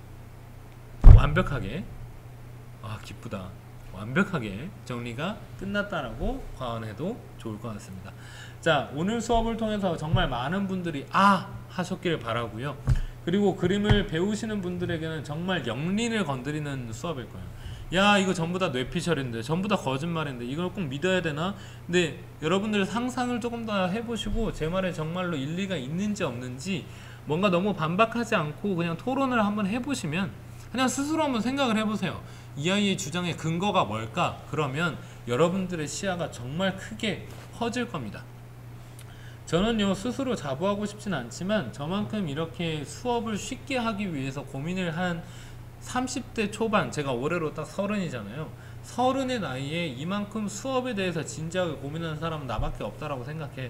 완벽하게, 기쁘다, 완벽하게 정리가 끝났다라고 과언해도 좋을 것 같습니다. 자, 오늘 수업을 통해서 정말 많은 분들이 하셨길 바라고요. 그리고 그림을 배우시는 분들에게는 정말 영린을 건드리는 수업일 거예요. 야, 이거 전부 다 뇌피셜인데, 전부 다 거짓말인데 이걸 꼭 믿어야 되나? 근데 여러분들 상상을 조금 더 해보시고 제 말에 정말로 일리가 있는지 없는지 뭔가 너무 반박하지 않고 그냥 토론을 한번 해보시면, 그냥 스스로 한번 생각을 해보세요. 이 아이의 주장의 근거가 뭘까? 그러면 여러분들의 시야가 정말 크게 커질 겁니다. 저는요, 스스로 자부하고 싶진 않지만 저만큼 이렇게 수업을 쉽게 하기 위해서 고민을 한 30대 초반, 제가 올해로 딱 30이잖아요. 30의 나이에 이만큼 수업에 대해서 진지하게 고민하는 사람은 나밖에 없다라고 생각해.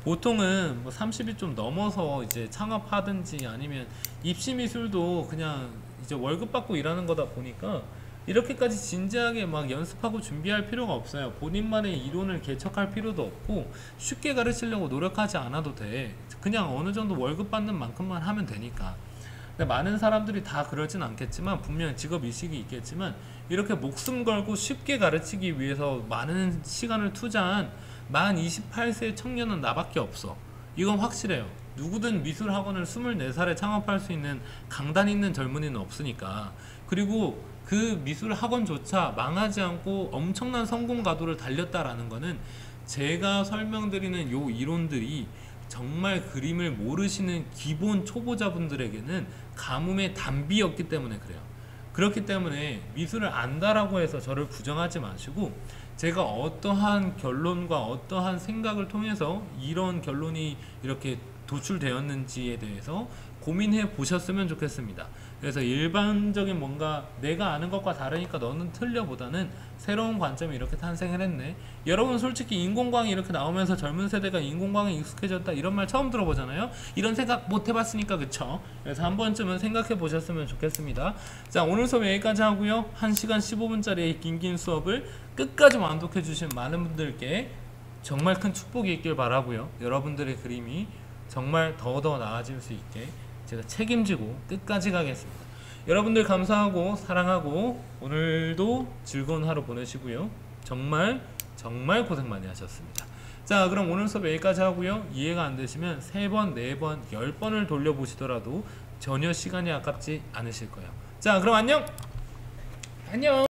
보통은 뭐 30이 좀 넘어서 이제 창업하든지 아니면 입시미술도 그냥 이제 월급 받고 일하는 거다 보니까 이렇게까지 진지하게 막 연습하고 준비할 필요가 없어요. 본인만의 이론을 개척할 필요도 없고 쉽게 가르치려고 노력하지 않아도 돼. 그냥 어느 정도 월급 받는 만큼만 하면 되니까. 근데 많은 사람들이 다 그러진 않겠지만, 분명 직업의식이 있겠지만, 이렇게 목숨 걸고 쉽게 가르치기 위해서 많은 시간을 투자한 만 28세의 청년은 나밖에 없어. 이건 확실해요. 누구든 미술학원을 24살에 창업할 수 있는 강단 있는 젊은이는 없으니까. 그리고 그 미술학원조차 망하지 않고 엄청난 성공 가도를 달렸다라는 거는 제가 설명드리는 요 이론들이 정말 그림을 모르시는 기본 초보자분들에게는 가뭄의 단비였기 때문에 그래요. 그렇기 때문에 미술을 안다라고 해서 저를 부정하지 마시고, 제가 어떠한 결론과 어떠한 생각을 통해서 이런 결론이 이렇게 도출되었는지에 대해서 고민해 보셨으면 좋겠습니다. 그래서 일반적인 뭔가 내가 아는 것과 다르니까 너는 틀려 보다는 새로운 관점이 이렇게 탄생을 했네. 여러분 솔직히 인공광이 이렇게 나오면서 젊은 세대가 인공광에 익숙해졌다 이런 말 처음 들어보잖아요. 이런 생각 못 해봤으니까, 그쵸? 그래서 한 번쯤은 생각해 보셨으면 좋겠습니다. 자, 오늘 수업 여기까지 하고요. 1시간 15분짜리 긴 수업을 끝까지 완독해 주신 많은 분들께 정말 큰 축복이 있길 바라고요. 여러분들의 그림이 정말 더더 나아질 수 있게 제가 책임지고 끝까지 가겠습니다. 여러분들 감사하고 사랑하고 오늘도 즐거운 하루 보내시고요. 정말 고생 많이 하셨습니다. 자, 그럼 오늘 수업 여기까지 하고요. 이해가 안 되시면 3번, 4번, 10번을 돌려보시더라도 전혀 시간이 아깝지 않으실 거예요. 자, 그럼 안녕!